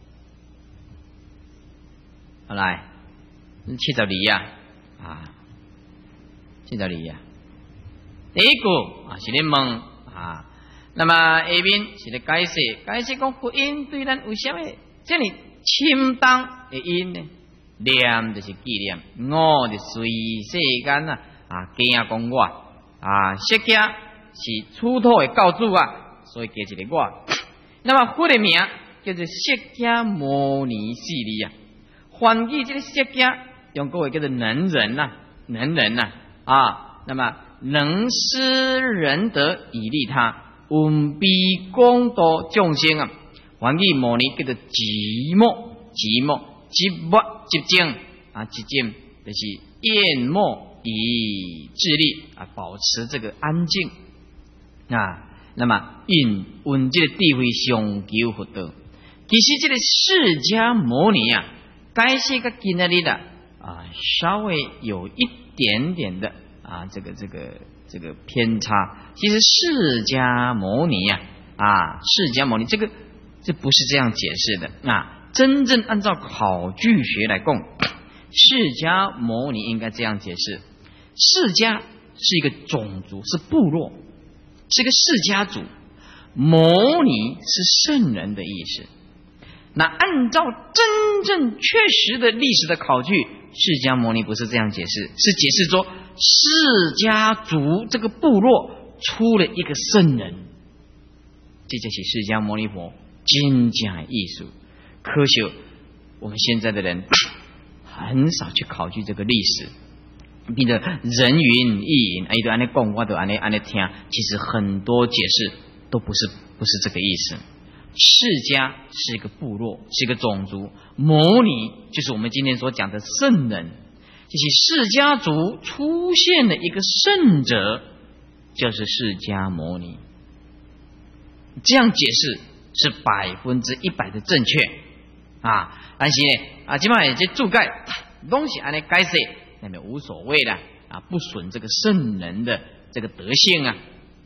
好来，七十二啊啊，七十二啊。第一个啊是咧问啊，那么下面是咧解释，解释讲佛因对咱有啥物这里深当的因呢？念就是纪念，我就随世间啊啊，惊讲我啊，释迦是出土的教主啊，所以加一个我。那么佛的名叫做释迦牟尼系列啊，翻译这个释迦用各位叫做能人呐、啊，能人呐 啊, 啊，那么能施仁德以利他，温悲广度众生啊。翻译牟尼叫做寂寞，寂寞，寂寞，寂静啊，寂静就是淹没以自立啊，保持这个安静啊。那么因温这个地位上求佛道，其实这个释迦牟尼啊，解释个今日的啊，稍微有一点点的啊，这个这个这个偏差。其实释迦牟尼啊啊，释迦牟尼这个。这不是这样解释的啊！真正按照考据学来供，释迦牟尼应该这样解释：释迦是一个种族，是部落，是个释迦族；牟尼是圣人的意思。那按照真正确实的历史的考据，释迦牟尼不是这样解释，是解释说释迦族这个部落出了一个圣人，这就是释迦牟尼佛。真假艺术，科学，我们现在的人很少去考据这个历史，变得人云亦云，哎，都按你讲，我都按你按你听，其实很多解释都不是不是这个意思。释迦是一个部落，是一个种族，牟尼就是我们今天所讲的圣人，就是释迦族出现了一个圣者，就是释迦牟尼。这样解释是百分之一百的正确啊！但是呢，啊，基本上这注解东西按你解释，那么无所谓的啊，不损这个圣人的这个德性啊。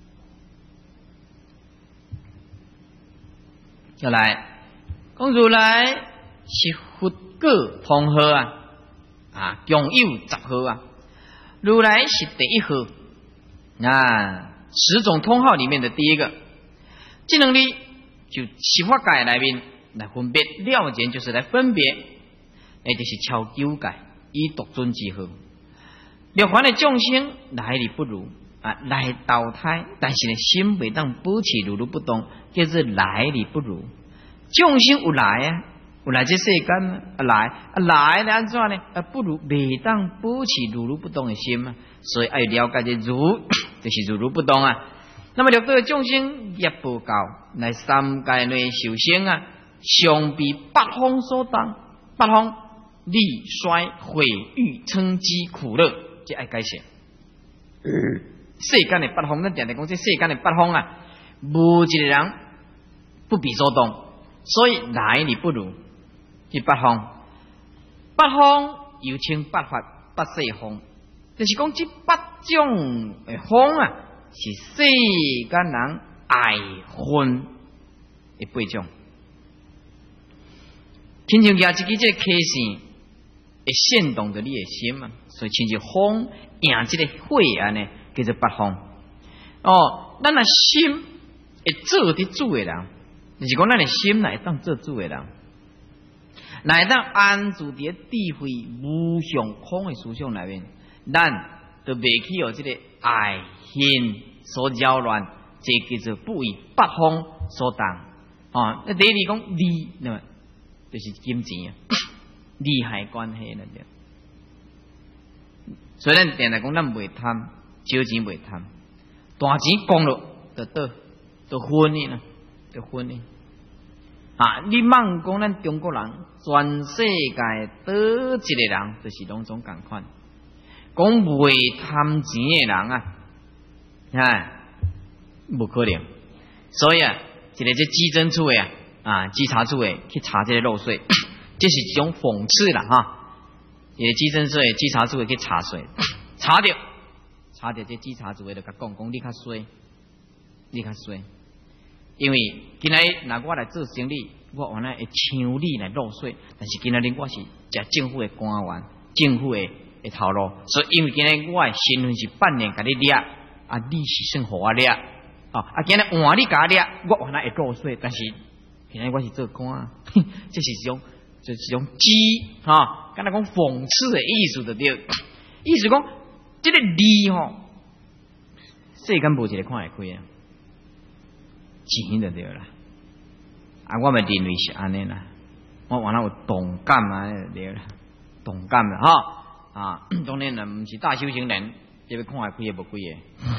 再来，讲如来是佛果通号啊，啊，共有十号啊，如来是第一号，啊，十种通号里面的第一个，这能力。就七法界内面来分别了解，就是来分别，也就是超九界以独尊之号。六凡的众生哪里不如？ 啊来投胎，但是呢心袂当保持如如不动，叫做来理不如。众生有来啊，有来这世间啊来啊来呢安怎呢？啊不如袂当保持如如不动的心啊，所以要了解这如就是如如不动啊。那么六道的众生业报高，来三界内受生啊，常被八方所当，八方利衰毁誉称讥苦乐，这爱解释。世间的八方，咱定定讲这世间的八方啊，无一个人不比所动，所以来理不如。这八方，八方又称八法、八世风，就是讲这八种的风啊，是世间人爱恨的八种。亲像举这个这个 case 会煽动着你的心啊，所以亲像风迎这个火安呢，叫做八方。哦，咱的心会做得主的人，就是讲咱的心来当做主的人，来当安住伫智慧无上空的思想内面，咱就袂去有这个爱恨所扰乱，这叫做不为八方所当。哦，那第一讲利，那么就是金钱啊，利害关系了对。所以咱定来讲，咱袂贪，少钱袂贪，大钱讲了就倒，就昏去啦，就昏去。啊，你莫讲咱中国人，全世界倒一个人，就是拢总共款。讲袂贪钱的人啊，哎，无可能。所以啊，一个这稽征处的啊，啊，稽查处的去查这个漏税，这是一种讽刺啦哈。一个稽征处的稽查处的去查税，查着，查着这稽查处的就甲讲讲，你较衰，你较衰。因为今仔日若我来做生意，我原来会抢你来漏税，但是今仔日我是食政府的官员，政府的的头路，所以因为今仔日我的身份是半年甲你掠，啊，你是算互我掠，哦，啊，今仔日换你甲我掠，我原来会漏税，但是今仔日我是做官，这是一种，这是一种机哈，敢若讲讽刺的意思就对，意思讲这个利吼，世间无一个看会开啊。钱就对啦，啊，我咪认为是安尼啦，我原来有同感啊，就对啦，同感啦，哈啊，当然啦，唔是大修行人，这要看下开也无开嘅。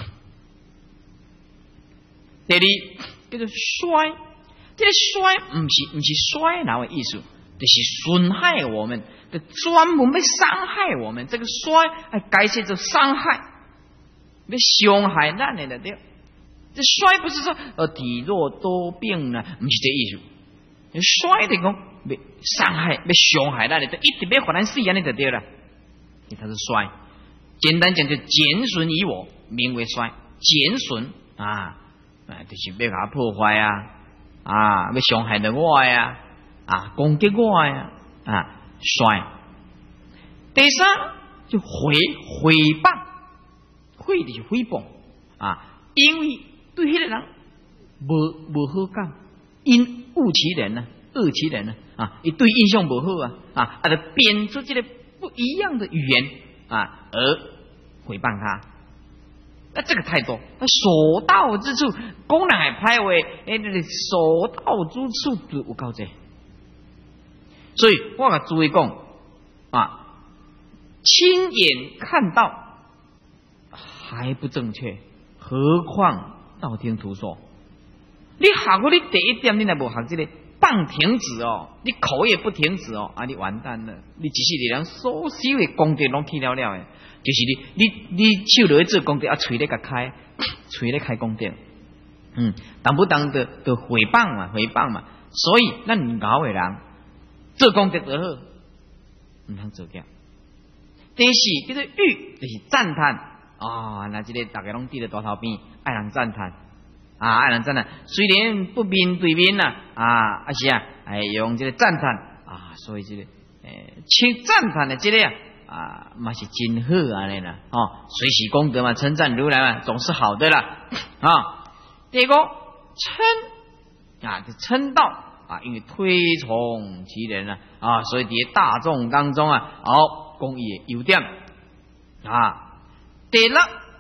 第二叫做衰，这个衰唔是唔是衰老的意思，就是损害我们，就专门要伤害我们。这个衰哎，解释做伤害，要伤害咱的就对。这衰不是说呃体弱多病呢，不是这意思。衰的讲要伤害，要伤害咱的，一直要把咱死安尼就对了。它是衰，简单讲就减损于我，名为衰。减损啊，啊就是要甲破坏啊，啊要伤害到我呀，啊攻击我呀，啊衰。第三就毁毁谤，毁就是诽谤啊，因为对迄个人无无好感，因恶其人啊，恶其人啊，啊，伊对印象无好啊，啊，啊，就编出这个不一样的语言啊，而诽谤他。那这个太多，那所到之处，公然还拍为哎，这个所到之处就有够多。所以我甲诸位讲啊，亲眼看到还不正确，何况道听途说？你学过你第一点，你若无学这个放停止哦，你口也不停止哦，啊，你完蛋了！你只是你人所修的功德拢去了了的，就是你你你手落去做功德，啊，嘴咧甲开，嘴咧开功德，嗯，当不当的的诽谤嘛，诽谤嘛，所以咱咬的人做功德就好，唔通做假。第四叫做欲，就是赞叹。哦，那这个大家拢伫咧大头边，爱人赞叹啊，爱人赞叹。虽然不面对面呐，啊，啊是啊，哎，用这个赞叹啊，所以这个诶，称赞叹的这个啊，嘛是真好安尼啦，哦，随喜功德嘛，称赞如来嘛，总是好的啦，啊。第二个称啊，就称道啊，因为推崇其人啊，啊，所以伫大众当中啊，好、哦、讲伊的优点啊。第六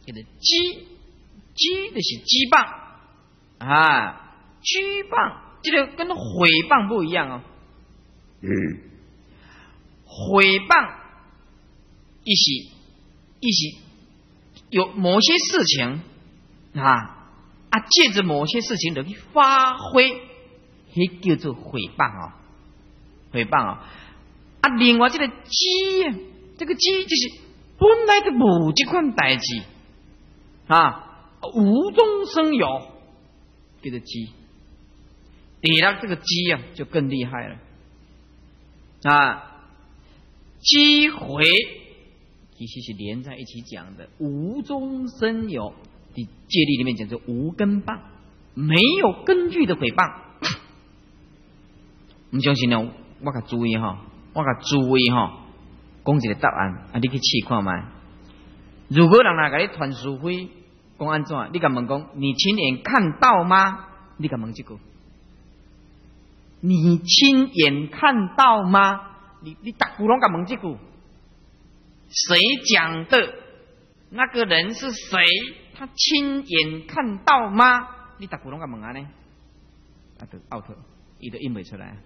叫做讥，讥就是讥谤啊，诽谤，这个跟毁谤不一样哦。嗯，毁谤，一是一是有某些事情啊啊，借着某些事情的去发挥，迄叫做毁谤哦，毁谤哦。啊，另外这个讥啊，这个讥就是本来就无这款代志啊，无中生有，叫做讥。第六这个讥啊，就更厉害了啊，讥毁其实是连在一起讲的，无中生有。的戒律里面讲，就无根谤，没有根据的诽谤。唔相信呢，我甲注意哈，我甲注意哈，讲一个答案，啊，你去试看卖。如果人来甲你传是非，讲安怎？你甲问讲，你亲眼看到吗？你甲问这个，你亲眼看到吗？你你逐句拢甲问这句，谁讲的？那个人是谁？他亲眼看到吗？你逐句拢甲问安尼，啊，就 out， 伊就印袂出来，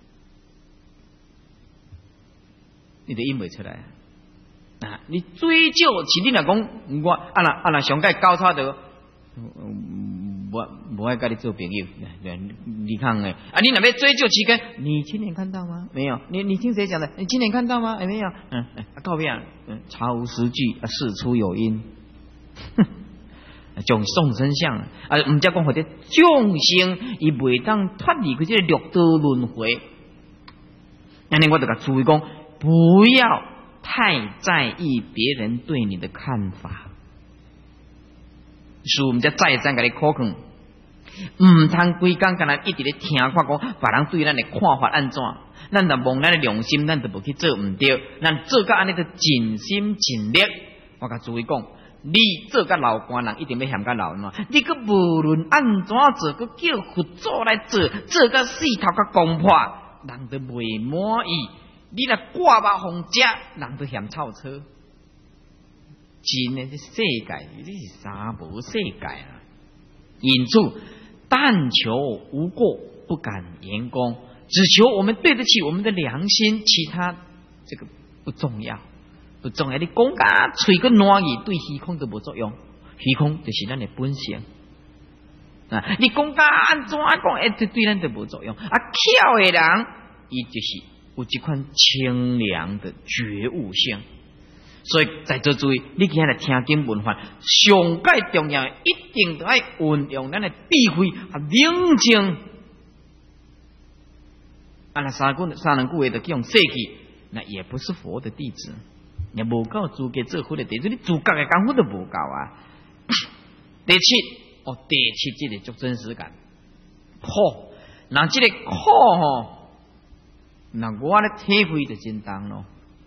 你就印袂出来啊！你追究，是你若讲我啊那啊那上届交叉的，我无爱跟你做朋友，你看诶，啊，你若要追究期间，你亲眼看到吗？没有，你你听谁讲的？你亲眼看到吗？哎，没有，嗯，啊，告别啊，嗯，查无实据，啊，事出有因。种众生相啊，唔只讲或者众生，伊袂当脱离佢这个六道轮回。安尼我就甲注意讲，不要太在意别人对你的看法。所以我们再再三甲你考劝，唔通规工干那一直咧听看讲，别人对咱的看法安怎？咱就忘咱的良心，咱就无去做唔对，咱做到安尼就尽心尽力。我甲注意讲。你做甲老官人一定要嫌甲老喏，你个无论安怎做，个叫佛祖来做，做甲四头甲公破，人都未满意。你若挂肉红食，人都嫌臭车。真诶，这世界你是啥无世界啊？因此，但求无过，不敢言功，只求我们对得起我们的良心，其他这个不重要。不重要，你讲甲嘴个烂语对虚空都无作用，虚空就是咱的本性啊！你讲甲安怎讲，哎，对对咱都无作用啊！巧的人，伊就是有这款清凉的觉悟性，所以在座注意，你今日听经闻法，上界重要，一定都要运用咱的智慧啊，冷静。啊，那三句三两句话就叫用设计，那也不是佛的弟子。也无够资格做佛的弟子，你资格的功夫都无够啊！第七，哦，第七这个足真实感，苦，那这个苦吼，那我咧体会就真重咯，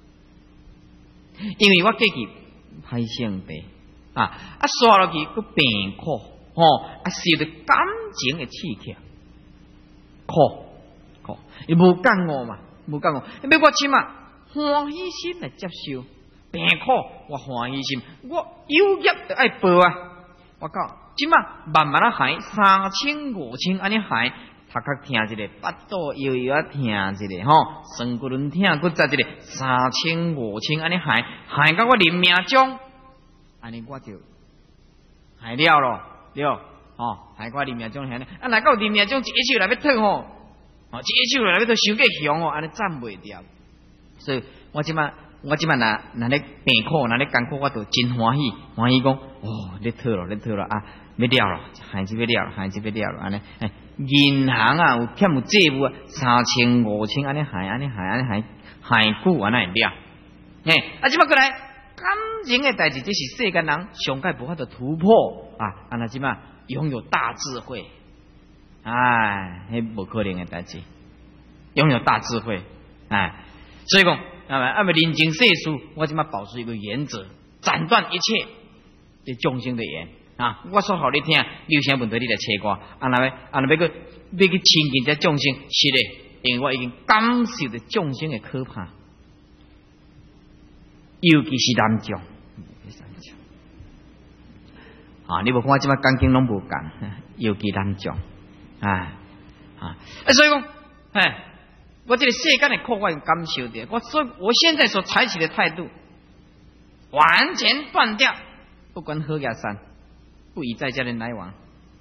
因为我过去歹性病啊，啊刷落去个病苦，吼，啊受着感情的刺激，苦苦，伊无感我嘛，无感我，要我起码欢喜心来接受。病苦，我欢喜心，我有业就爱报啊！我讲，即马慢慢啊害三千五千安尼害，头壳听一个，巴肚摇摇啊听一个，吼，身骨轮听，佮再一个三千五千安尼害，害到我临命终，安尼我就害了咯，对，哦，害我临命终安尼，啊，来到临命终一手来要脱吼，哦，一手来要脱伤过强哦，安尼斩袂掉，所以我即马。我即摆若若咧病苦，若咧艰苦，我都真欢喜，欢喜讲哦，咧脱咯，咧脱咯啊，要了咯，孩子要了，孩子要了咯，安尼，哎，银行啊有欠有债务啊，三千五千安尼还，安尼还，安尼还，还久安尼了，哎，啊，即摆过来感情的代志，这是世间人上界无法度突破啊，啊，那即摆拥有大智慧，哎，迄无可能的代志，拥有大智慧，哎，所以讲。那么，那么临经世事，我即马保持一个原则，斩断一切的众生的缘啊！我说好你听，你有啥问题你来找我。啊，那么啊，那要个要去亲近这众生，是的，因为我已经感受着众生的可怕，尤其是男众， 啊！你无看我即摆感情拢无共，尤其难讲啊啊！所以讲，哎，我这个世间的苦，我有感受的。我所以我现在所采取的态度，完全断掉，不管何家山，不与在家人来往，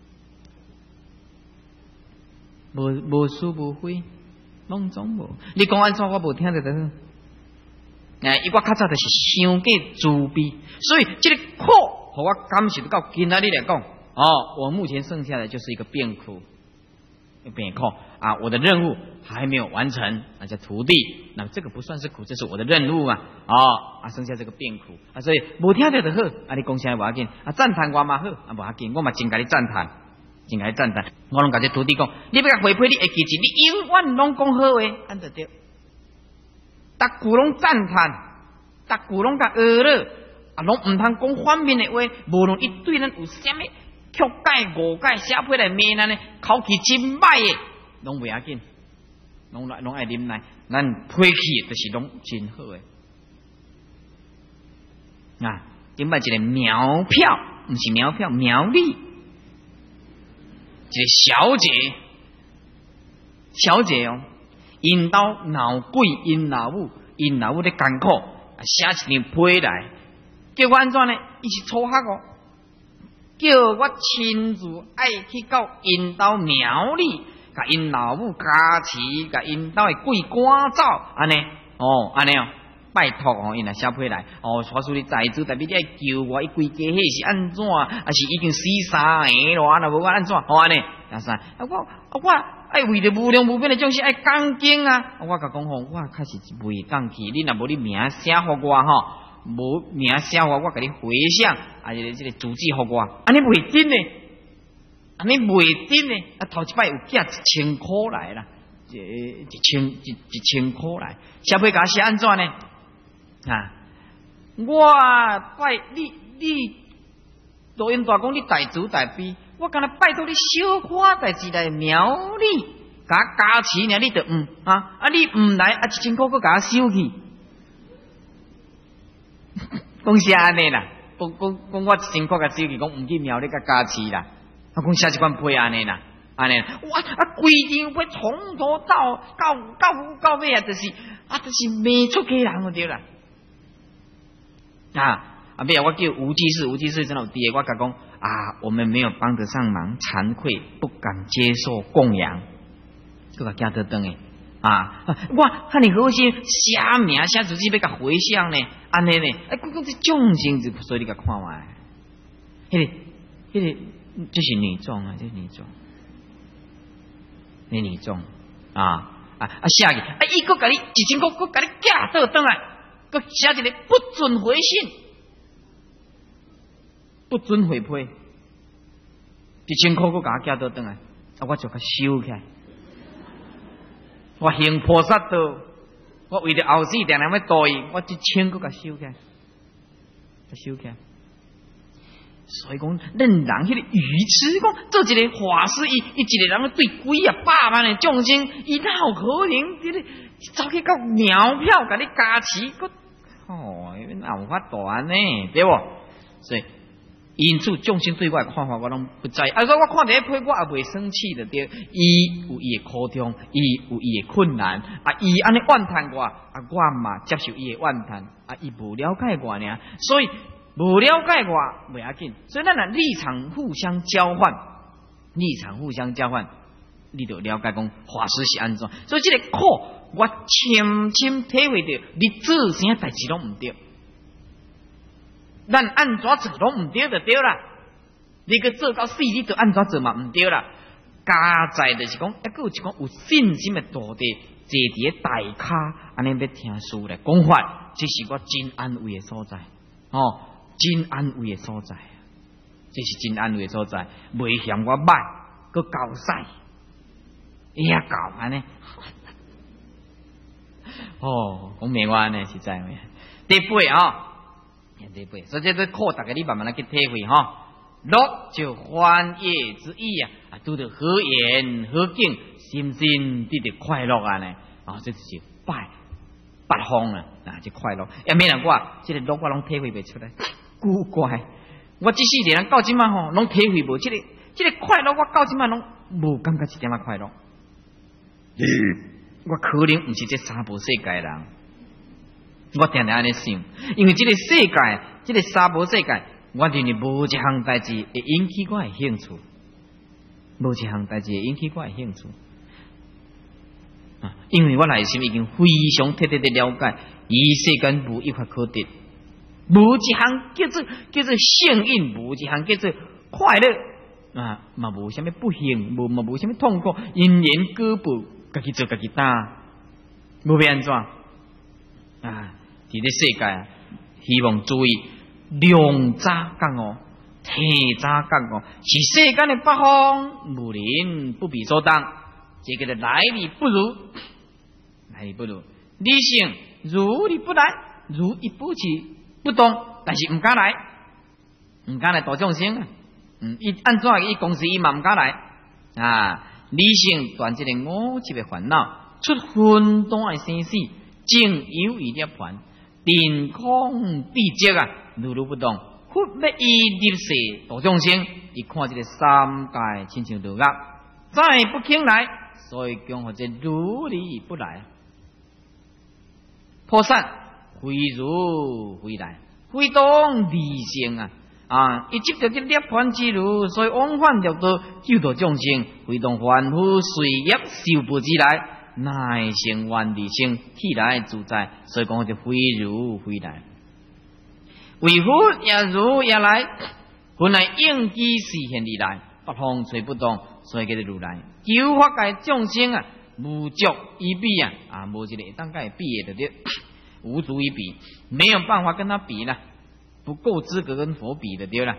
无无是无非，拢总无。你讲安怎，我无听得到。哎，伊我较早就是伤过自卑，所以这个苦，互我感受到今仔日来讲，哦，我目前剩下的就是一个变苦，变苦啊！我的任务还没有完成，那叫徒弟，那么这个不算是苦，这是我的任务嘛，哦啊，剩下这个变苦啊，所以无听到就好，啊，你讲啥无要紧，啊，赞叹我嘛好，啊，无要紧，我嘛真甲你赞叹，真甲你赞叹，我拢甲这徒弟讲，你要甲回馈你会记住，你永远拢讲好话，安就对。逐句拢赞叹，逐句拢甲学了，啊，拢唔通讲反面的话。无论伊对咱有啥物曲解、误解、写批来骂咱呢，口气真歹的，拢袂要紧，拢来拢爱忍耐。咱脾气就是拢真好的。啊，顶摆一个苗票，唔是苗票，苗栗，一个小姐，小姐哦。因兜闹鬼，因老母，因老母咧艰苦，写一张批来，叫我安怎呢？伊是初学哦，叫我亲自爱去到因兜苗栗，甲因老母加持，甲因兜的鬼赶走，安尼哦，安尼哦，拜托哦，因来写批来，哦，传出你财主，特别你爱救我，伊规家迄是安怎？啊是已经死三个咯，安若无我安怎？哦安尼，啊啥？啊我啊我。爱为着无量无边的众生爱讲经啊！我甲讲吼，我确实是未讲去。你若无你名写互我吼，无名写互我，我甲你回向，啊，这个这个主旨互我，安尼袂真呢，安尼袂真呢。啊，头一摆有寄一千箍来啦，一一千一一千箍来，写批甲写安怎呢？啊，我拜你你，录音大讲你大慈大悲。我刚才拜托你小可代志来苗栗，甲加持呢，你就唔啊啊！你唔来啊，一千块佮甲收去。讲啥安尼啦？讲讲讲我一千块甲收去，讲唔去苗栗甲加持啦。啊，讲写一款批安尼啦，安尼。哇啊！规场要从头到到到到尾啊，就是啊，就是骂出家人就对啦。啊！啊！尾啊，我叫吴居士，吴居士真有爹，我甲讲啊，我们没有帮得上忙，惭愧，不敢接受供养，这个加得灯诶啊！哇，看你好些写名写自己要甲回向呢，安尼呢？哎，讲讲这众生就所以你甲看完，迄个迄个，这是女众啊，这是女众，那女众啊啊啊！下去啊，伊个甲你一千个个甲你寄倒灯来，个写一个不准回信。不准回批，一千块，我甲我寄倒转来，啊，我就甲收起来。我行菩萨道，我为了后世定定要度伊，我一千块甲收起来，甲收起来。所以讲，咱人迄个愚痴，讲做一个法师，伊伊一个人对几啊百万的众生，伊哪有可能？这个走去到苗票甲你加持，个哦，哪有法度安呢？对不？所以。因此，众生对我的看法，我拢不在意。啊，所以我看第一批，我也袂生气的。对，伊有伊的苦痛，伊有伊的困难，啊，伊安尼怨叹我，啊，我嘛接受伊的怨叹，啊，伊无了解我呢，所以无了解我袂要紧。所以咱俩立场互相交换，立场互相交换，你就了解讲法师是安怎。所以这个苦，我深深体会到，你做啥代志拢唔对。咱按怎做拢唔对就对啦，你个做到死，你就按怎做嘛唔对啦。加在就是讲，一个有一个有信心的徒弟，坐伫大骹，安尼要听书来讲法，这是我真安慰的所在。哦，真安慰的所在，这是真安慰的所在，袂嫌我歹，佮搞屎，伊也搞安尼。哦，讲明我安尼实在咩？第八啊。对不对？所以这苦，大家你慢慢来去体会哈。乐就欢悦之意啊，啊，拄着好言好景，心心得到快乐啊呢。啊，这就是拜八方啊，啊，这快乐。也没人讲，这个乐我拢体会不出来，古怪。 我即世人到即马吼，拢体会无即个即个快乐，我到即马拢无感觉一点仔快乐。我可能毋是这三无世界的人，我定定安尼想，因为即个世界，即个三无世界，我认为无一项代志会引起我的兴趣，无一项代志会引起我的兴趣。啊，因为我内心已经非常彻底的了解，伊世间无一法可得，无一项叫做叫做幸运，无一项叫做快乐啊，嘛无啥物不幸，无嘛无啥物痛苦，因缘果报，家己做家己担，无要安怎啊？伫咧世界啊，希望注意量渣觉悟，体渣觉悟，是世间的北方无人不比所当。这个的来理不如，来理不如，理性如理不来，如意不起不动，但是唔敢来，唔敢来度众生啊！嗯，伊按怎伊公司伊嘛唔敢来啊！理性断这个五级的烦恼，出分段的生死，正有一粒盘，定空地积啊，如如不动，忽要伊入世度众生，伊看这个三界亲像落压，再不肯来。所以讲，或者如理不来，破散非如非来，非当理性啊！啊，一执着这涅槃之路，所以往返六道救度众生，非当凡夫随业受报之来，乃成万理性起来自在。所以讲，或者非如非来，为佛也如也来，本来应机实现而来，八方随不动。所以叫做如来，求法界众生啊，无足以比啊，啊，无一个当该比的对，无足以比，没有办法跟他比了，不够资格跟佛比的对了。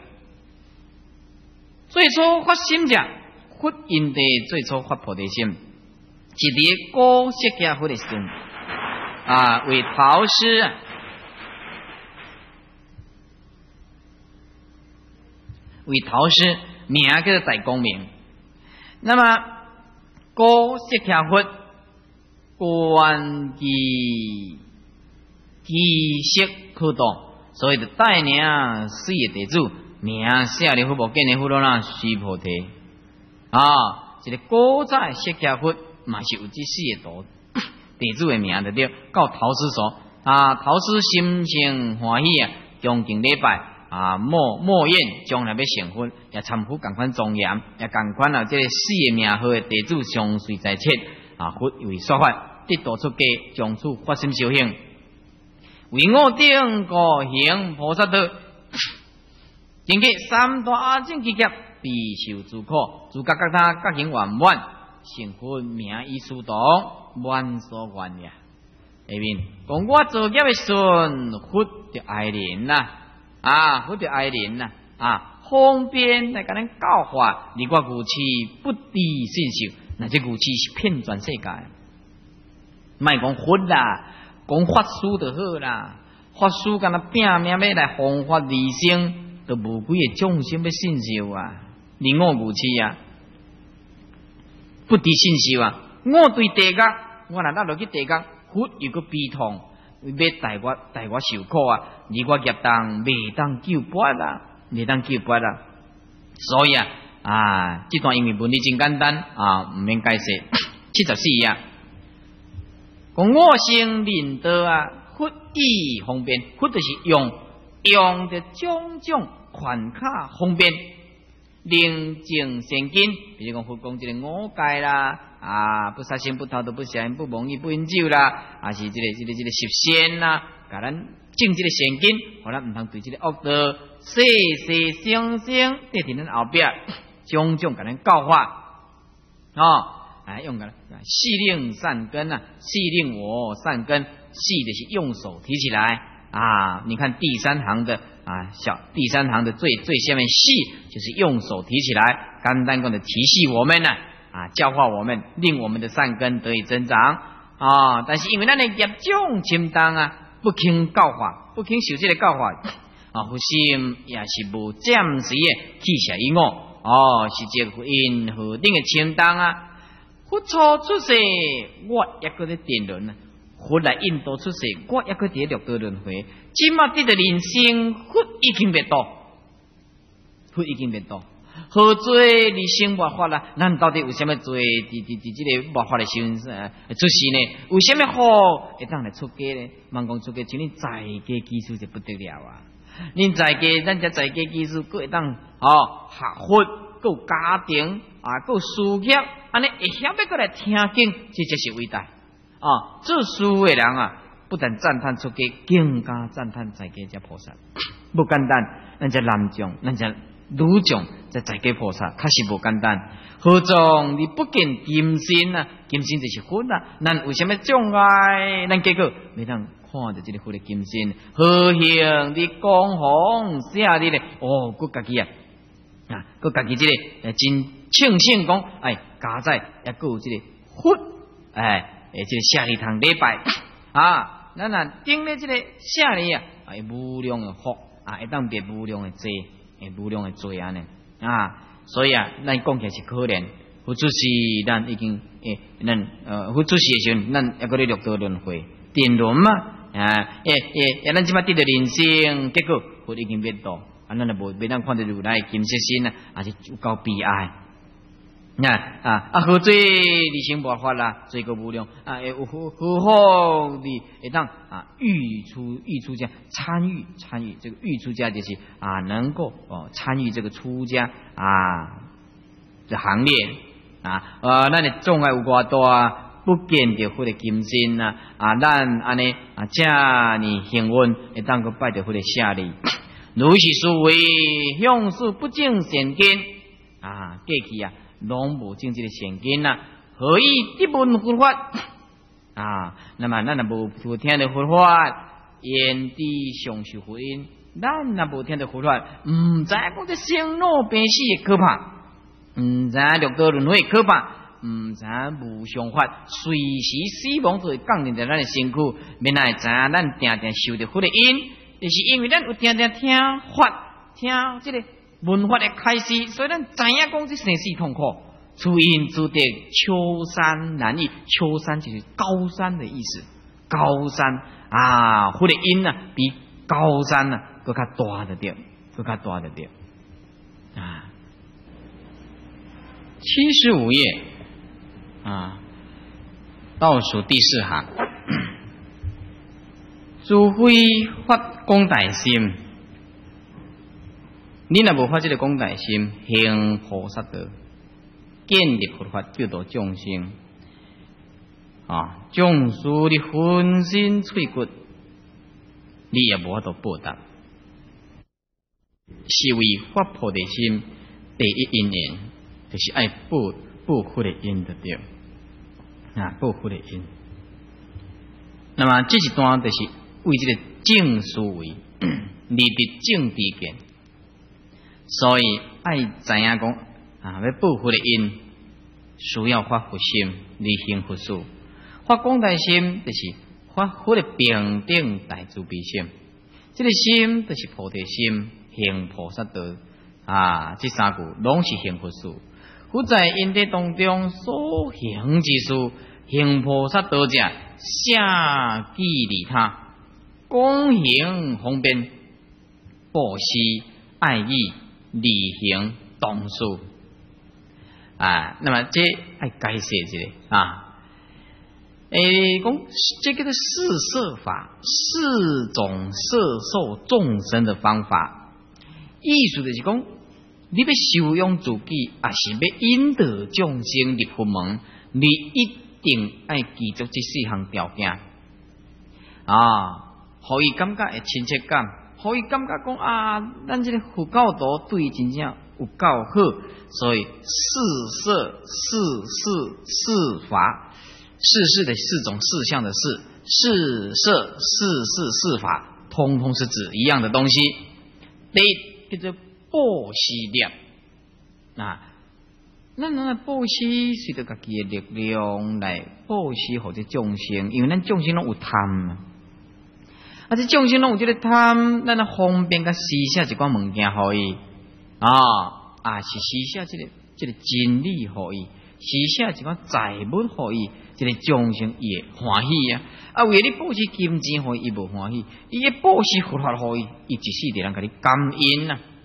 最初发心者，佛因地最初发菩提心，是伫古释迦佛的时阵啊，为陶师啊，为陶师名叫做大光明。那么，古释迦佛观其其色可动，所以就带领四个地主，名舍利弗、无见的弗罗那、须菩提啊，这个古早释迦佛嘛是有这四个道地主的名的对，到陶师所啊，陶师心情欢喜啊，恭敬礼拜。啊，莫莫言将来要成佛，也参佛共款庄严，也共款啊！这个四个名号的地主相随在切啊，佛为说法，得道出家，从此发心修行，为我定个行菩萨道，经过三大阿正之劫，必受诸苦，诸各各他各行圆满，成佛名以殊动，万所愿也。下面讲我做业的顺，佛就爱人呐。啊，佛就爱人呐！啊，方便来甲咱教化，你我牛气不敌信受，那这牛气是骗全世界。卖讲佛啦，讲法师就好啦。法师敢若拼命要来弘法利生，都无几个众生要信受啊！你我牛气啊，不敌信受啊！我对地狱，我若落落去地狱，佛又个悲痛。要带我带我受苦啊！而我业当未当救拔啦，未当救拔啦。所以啊，啊，这段因为文理真简单啊，唔免解释。七十四啊，讲我生领导啊，佛意方便，佛就是用用的种种款卡方便，令正善根，比如讲佛讲这个五戒啦。啊，不杀生、不偷盗、不邪淫、不妄语、不饮酒啦，啊是这个、这个、这个十善啦，甲咱种这个善根，互咱唔通对这个恶道，世世生生得伫咱后壁，种种甲咱教化，哦，哎用个细令善根啊，细令我善根，细的是用手提起来啊，你看第三行的啊小第三行的最最下面细就是用手提起来，简单讲的提示我们呢、啊。啊，教化我们，令我们的善根得以增长啊！但是因为咱的业障深重啊，不肯教化，不肯受这个教化啊，佛心也是无暂时的去邪于我哦，是这个因何定的深重啊！佛初出世，我一个在电轮啊；佛来印度出世，我一个在六道轮回。今嘛得的人生，佛已经未到， 佛已经灭度。好做你生活法啦，咱到底有啥物做？伫伫伫即个佛法的时阵出世呢？有啥物好会当来出家呢？莫讲出家，像你在家技术就不得了啊！恁在家，咱只在家技术，佫会当哦学佛，佫有家庭啊，佫有事业，安尼会晓要过来听经，这才是伟大啊！做事的人啊，不但赞叹出家，更加赞叹在家这菩萨。不简单，咱只男众，咱只女众，在在家菩萨，确实无简单。何况你不见金身啊，金身就是佛啊。咱为什么障碍？咱结果每当看着这个佛的金身，何行你光弘下日咧？哦，佮家己啊，啊，佮家己这个诶，真庆幸讲，哎，家在也佮有这个佛，哎，诶，这个下日堂礼拜啊，咱啊顶咧这个下日啊，哎，无量的福啊，会当别无量的罪。诶，无量的罪安尼啊，所以啊，咱讲起来是可怜。佛出世，咱已经诶，咱呃，佛出世的时阵，咱也搁咧六道轮回颠轮嘛啊，诶诶，诶，咱即摆得到人生，结果佛已经灭度，啊，咱就无袂当看到如来金色身啊，也是有够悲哀。啊啊啊！好做理性佛法啦，罪过无量啊！有何何好的会当啊？欲出欲出家参与参与这个欲出家就是啊，能够哦参与这个出家啊的行列啊！呃，咱的障碍有偌大，不见得佛的金身啊！啊，咱安尼啊，遮尼幸运会当个拜着佛的下礼，如是所谓向事不正善根啊，过去啊。拢无正这个善根啦，何以得闻佛法啊？那么咱若无无听到佛法，言地上受福音，咱若无听到佛法，唔知讲这生老病死的可怕，唔知六道轮回可怕，唔知无常法随时死亡都会降临在咱的身躯，免来知咱定定受着佛的因，就是因为咱有定定听法，听这个。文化的开始，所以咱知影讲这生死痛苦，出因注定秋山难易。秋山就是高山的意思，高山啊，或者因啊，比高山啊更加大的点，更加大的点啊。 七十五页啊，倒数第四行，诸非发功大心。你若无发这个广大心，行菩萨道，建立佛法救度众生啊！纵使你浑身脆骨，你也无法度报答。是为发菩提心第一因缘，就是爱报报佛的因的对啊，报佛的因。那么这一段就是为这个正思维，立的正知见。所以爱知影讲啊，要报佛的因，需要发佛心，履行佛事。发广大心就是发佛的平等大慈悲心，这个心就是菩提心，行菩萨道啊，这三句拢是行佛事。佛在因地当中所行之事，行菩萨道者，下济利他，公行方便，布施爱意。履行动事啊，那么这爱解释一下啊。诶，讲这个的四摄法，四种摄受众生的方法，意思就是讲，你要修养自己，也是要引导众生入佛门，你一定爱记住这四项条件啊，互伊感觉会亲切感。可以感觉讲啊，咱这个佛教徒对真正有够好，所以四摄四事四法，四事的四种四项的四，四摄四事四法，通通是指一样的东西。第一叫做布施念啊，咱咱布施随着家己的力量来布施互这众生，因为咱众生拢有贪嘛。啊！这众生拢有这个贪，咱啊方便甲施舍一寡物件互伊啊，啊是施舍这个这个真理互伊，施舍一寡财物互伊，这个众生伊会欢喜啊！啊，为了你布施金钱互伊，伊无欢喜；伊个布施佛法互伊，伊一世地人甲你感恩啊！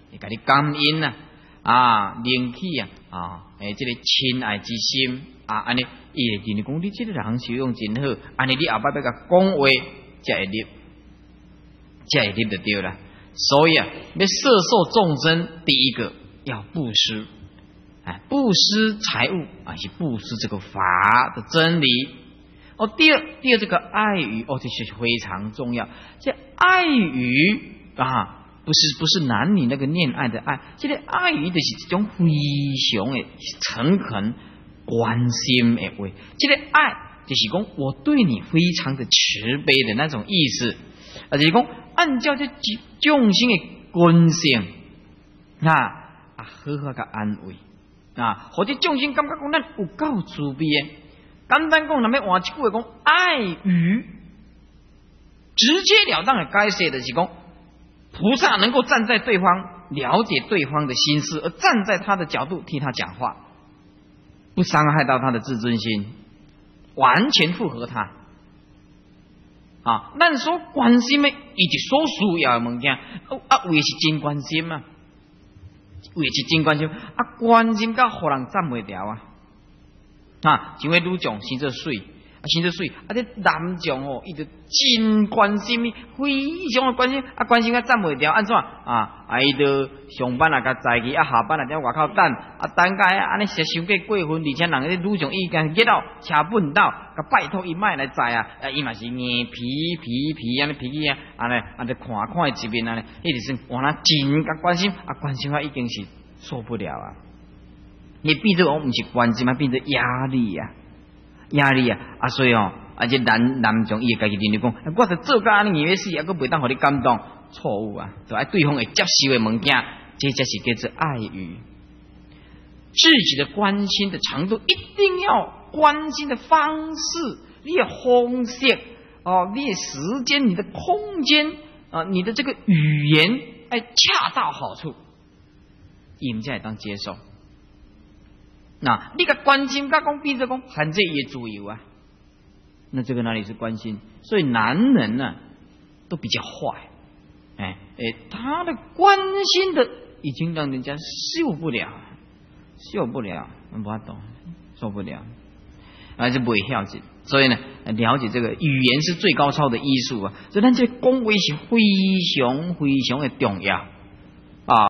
会甲你感应啊，啊，灵气啊，啊，诶，这个亲爱之心啊，安尼伊会认为讲你这个人修养真好，安尼你后摆要甲讲话才会入，才会入就对了。所以啊，要摄受众生，第一个要布施，哎，布施财物啊，是布施这个法的真理。哦，第二，第二这个爱语哦，这是非常重要。这爱语啊，不是不是男女那个恋爱的爱，这个爱语就是一种非常的诚恳、关心的话。这个爱就是讲我对你非常的慈悲的那种意思，啊，就是讲按照这众生的根性啊啊，好好个安慰啊，或者众生感觉讲咱有够慈悲的。简单讲，那么换一句话讲，爱语直截了当的解释的是讲，菩萨能够站在对方，了解对方的心思，而站在他的角度替他讲话，不伤害到他的自尊心，完全符合他。啊，咱所关心的，伊是所需要的物件，啊，为是真关心啊，为是真关心，啊，关心到互人赞袂了啊。啊，像迄女将生做水，啊，生做水，啊，这男将哦，伊就真关心你，非常的关心，啊，关心啊，站袂掉，安怎啊？啊，伊就上班啊，甲载去，啊，下班啊，在外口等，啊，等甲安尼实伤过过分，而且人迄女将伊干get到车本到，甲拜托伊莫来载啊，啊，伊嘛是硬皮皮皮安尼脾气啊，安尼安尼看看伊一面安尼，迄就是哇，那真甲关心，啊，关心啊，已经是受不了啊。你变做我唔是关心嘛，变做压力啊，压力啊，啊，所以哦，而且男男将伊会家己认为讲，我是做甲安尼样事，啊，佫袂当互你感动，错误啊，就爱对方会接受的物件，这才是叫做爱语。自己的关心的程度，一定要关心的方式，你的方式哦，你的时间，你的空间啊，你的这个语言，哎，恰到好处，伊们才会当接受。那你个关心，甲讲变做讲限制伊的自由啊，那这个哪里是关心？所以男人呢、啊，都比较坏，哎哎，他的关心的已经让人家受不了，受不了，无法懂，受不了，而且不会了解。所以呢，了解这个语言是最高超的艺术啊，所以咱这讲话是非常非常的重要。